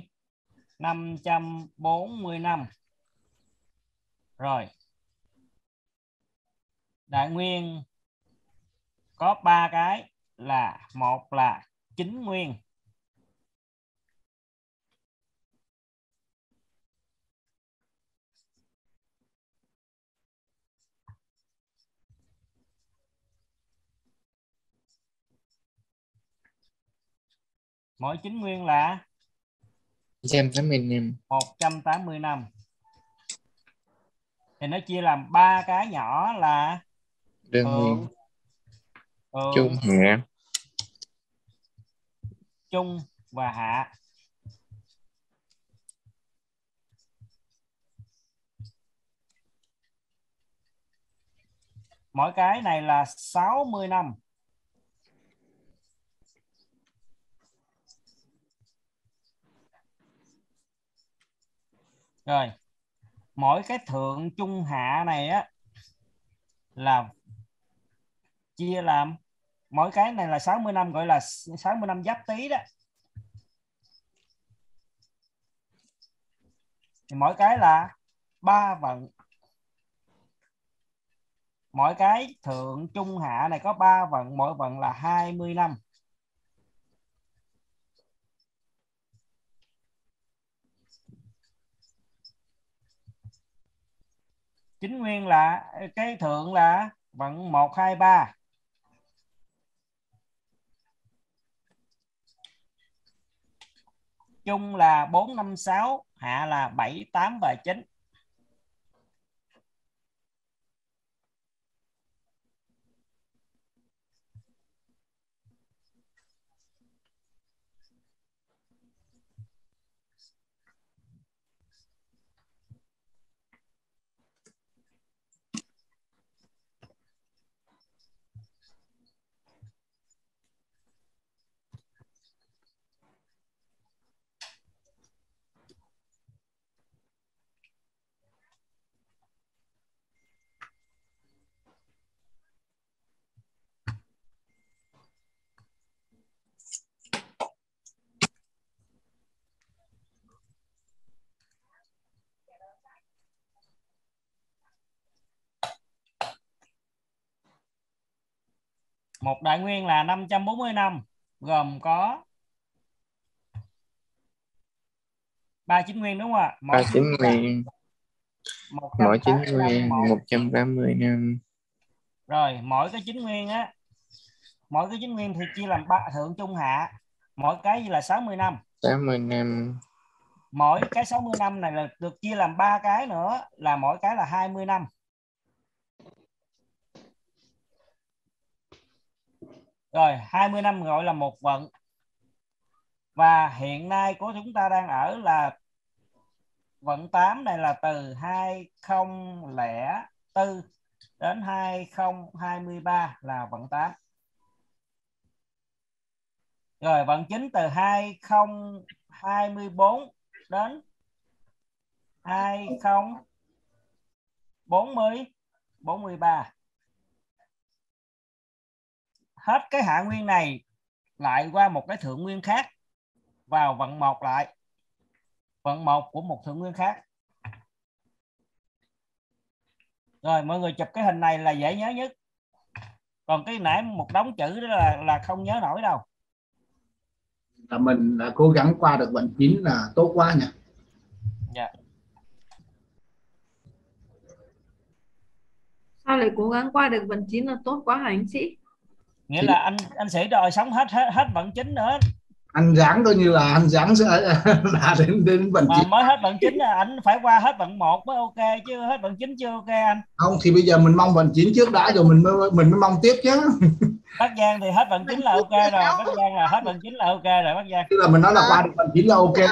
540 năm. Rồi đại nguyên có 3 cái, là một là chính nguyên, mỗi chính nguyên là 180 năm. 180 năm. Thì nó chia làm 3 cái nhỏ là Đơn nguyên, trung, thượng, hạ. trung và hạ. Mỗi cái này là 60 năm. Rồi mỗi cái thượng trung hạ này á là chia làm, mỗi cái này là 60 năm, gọi là 60 năm giáp tý đó. Thì mỗi cái là 3 vận. Mỗi cái thượng trung hạ này có 3 vận, mỗi vận là 20 năm. Chính nguyên là cái thượng là vận 1, 2, 3. Trung là 4, 5, 6. Hạ là 7, 8 và 9. Một đại nguyên là 540 năm, gồm có 3 chính nguyên đúng không ạ? 3 chính nguyên, mỗi chính 185 nguyên 180 năm. Rồi mỗi cái chính nguyên á, mỗi cái chính nguyên thì chia làm thượng trung hạ, mỗi cái là 60 năm. 60 năm. Mỗi cái 60 năm này là được chia làm 3 cái nữa, là mỗi cái là 20 năm. Rồi 20 năm gọi là một vận. Và hiện nay của chúng ta đang ở là vận 8 này là từ 2004 đến 2023 là vận 8. Rồi vận 9 từ 2024 đến 2043. Hết cái hạ nguyên này lại qua một cái thượng nguyên khác, vào vận 1 lại. Vận 1 của một thượng nguyên khác. Rồi mọi người chụp cái hình này là dễ nhớ nhất. Còn cái nãy một đống chữ đó là không nhớ nổi đâu. Là mình đã cố gắng qua được vận 9 là tốt quá nhỉ. Dạ. Sao lại cố gắng qua được vận 9 là tốt quá hả anh sĩ? Nghĩa là anh sĩ rồi sống hết vận 9 nữa. Anh dáng coi như là anh dáng sẽ là đến vận 9. Mới hết vận 9 là anh phải qua hết vận 1 mới ok, chứ hết vận 9 chưa ok anh. Không thì bây giờ mình mong vận 9 trước đã rồi mình mới mong tiếp chứ. Bác Giang thì hết vận 9 là ok rồi, Bác Giang là hết vận 9 là ok rồi Bác Giang. Tức là mình nói là qua được vận 9 là ok.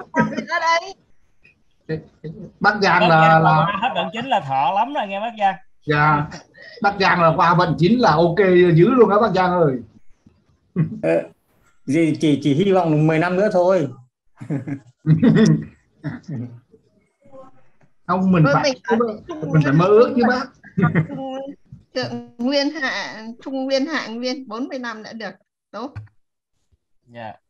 Bác Giang là hết vận 9 là thọ lắm rồi nghe Bác Giang. Dạ. Bác Giang là qua vận 9 là ok dữ luôn đó bác Giang ơi. Chỉ hy vọng 10 năm nữa thôi. Không mình phải mơ ước chứ bác. Thượng nguyên hạ, trung nguyên hạ nguyên 40 năm đã được tốt. Dạ.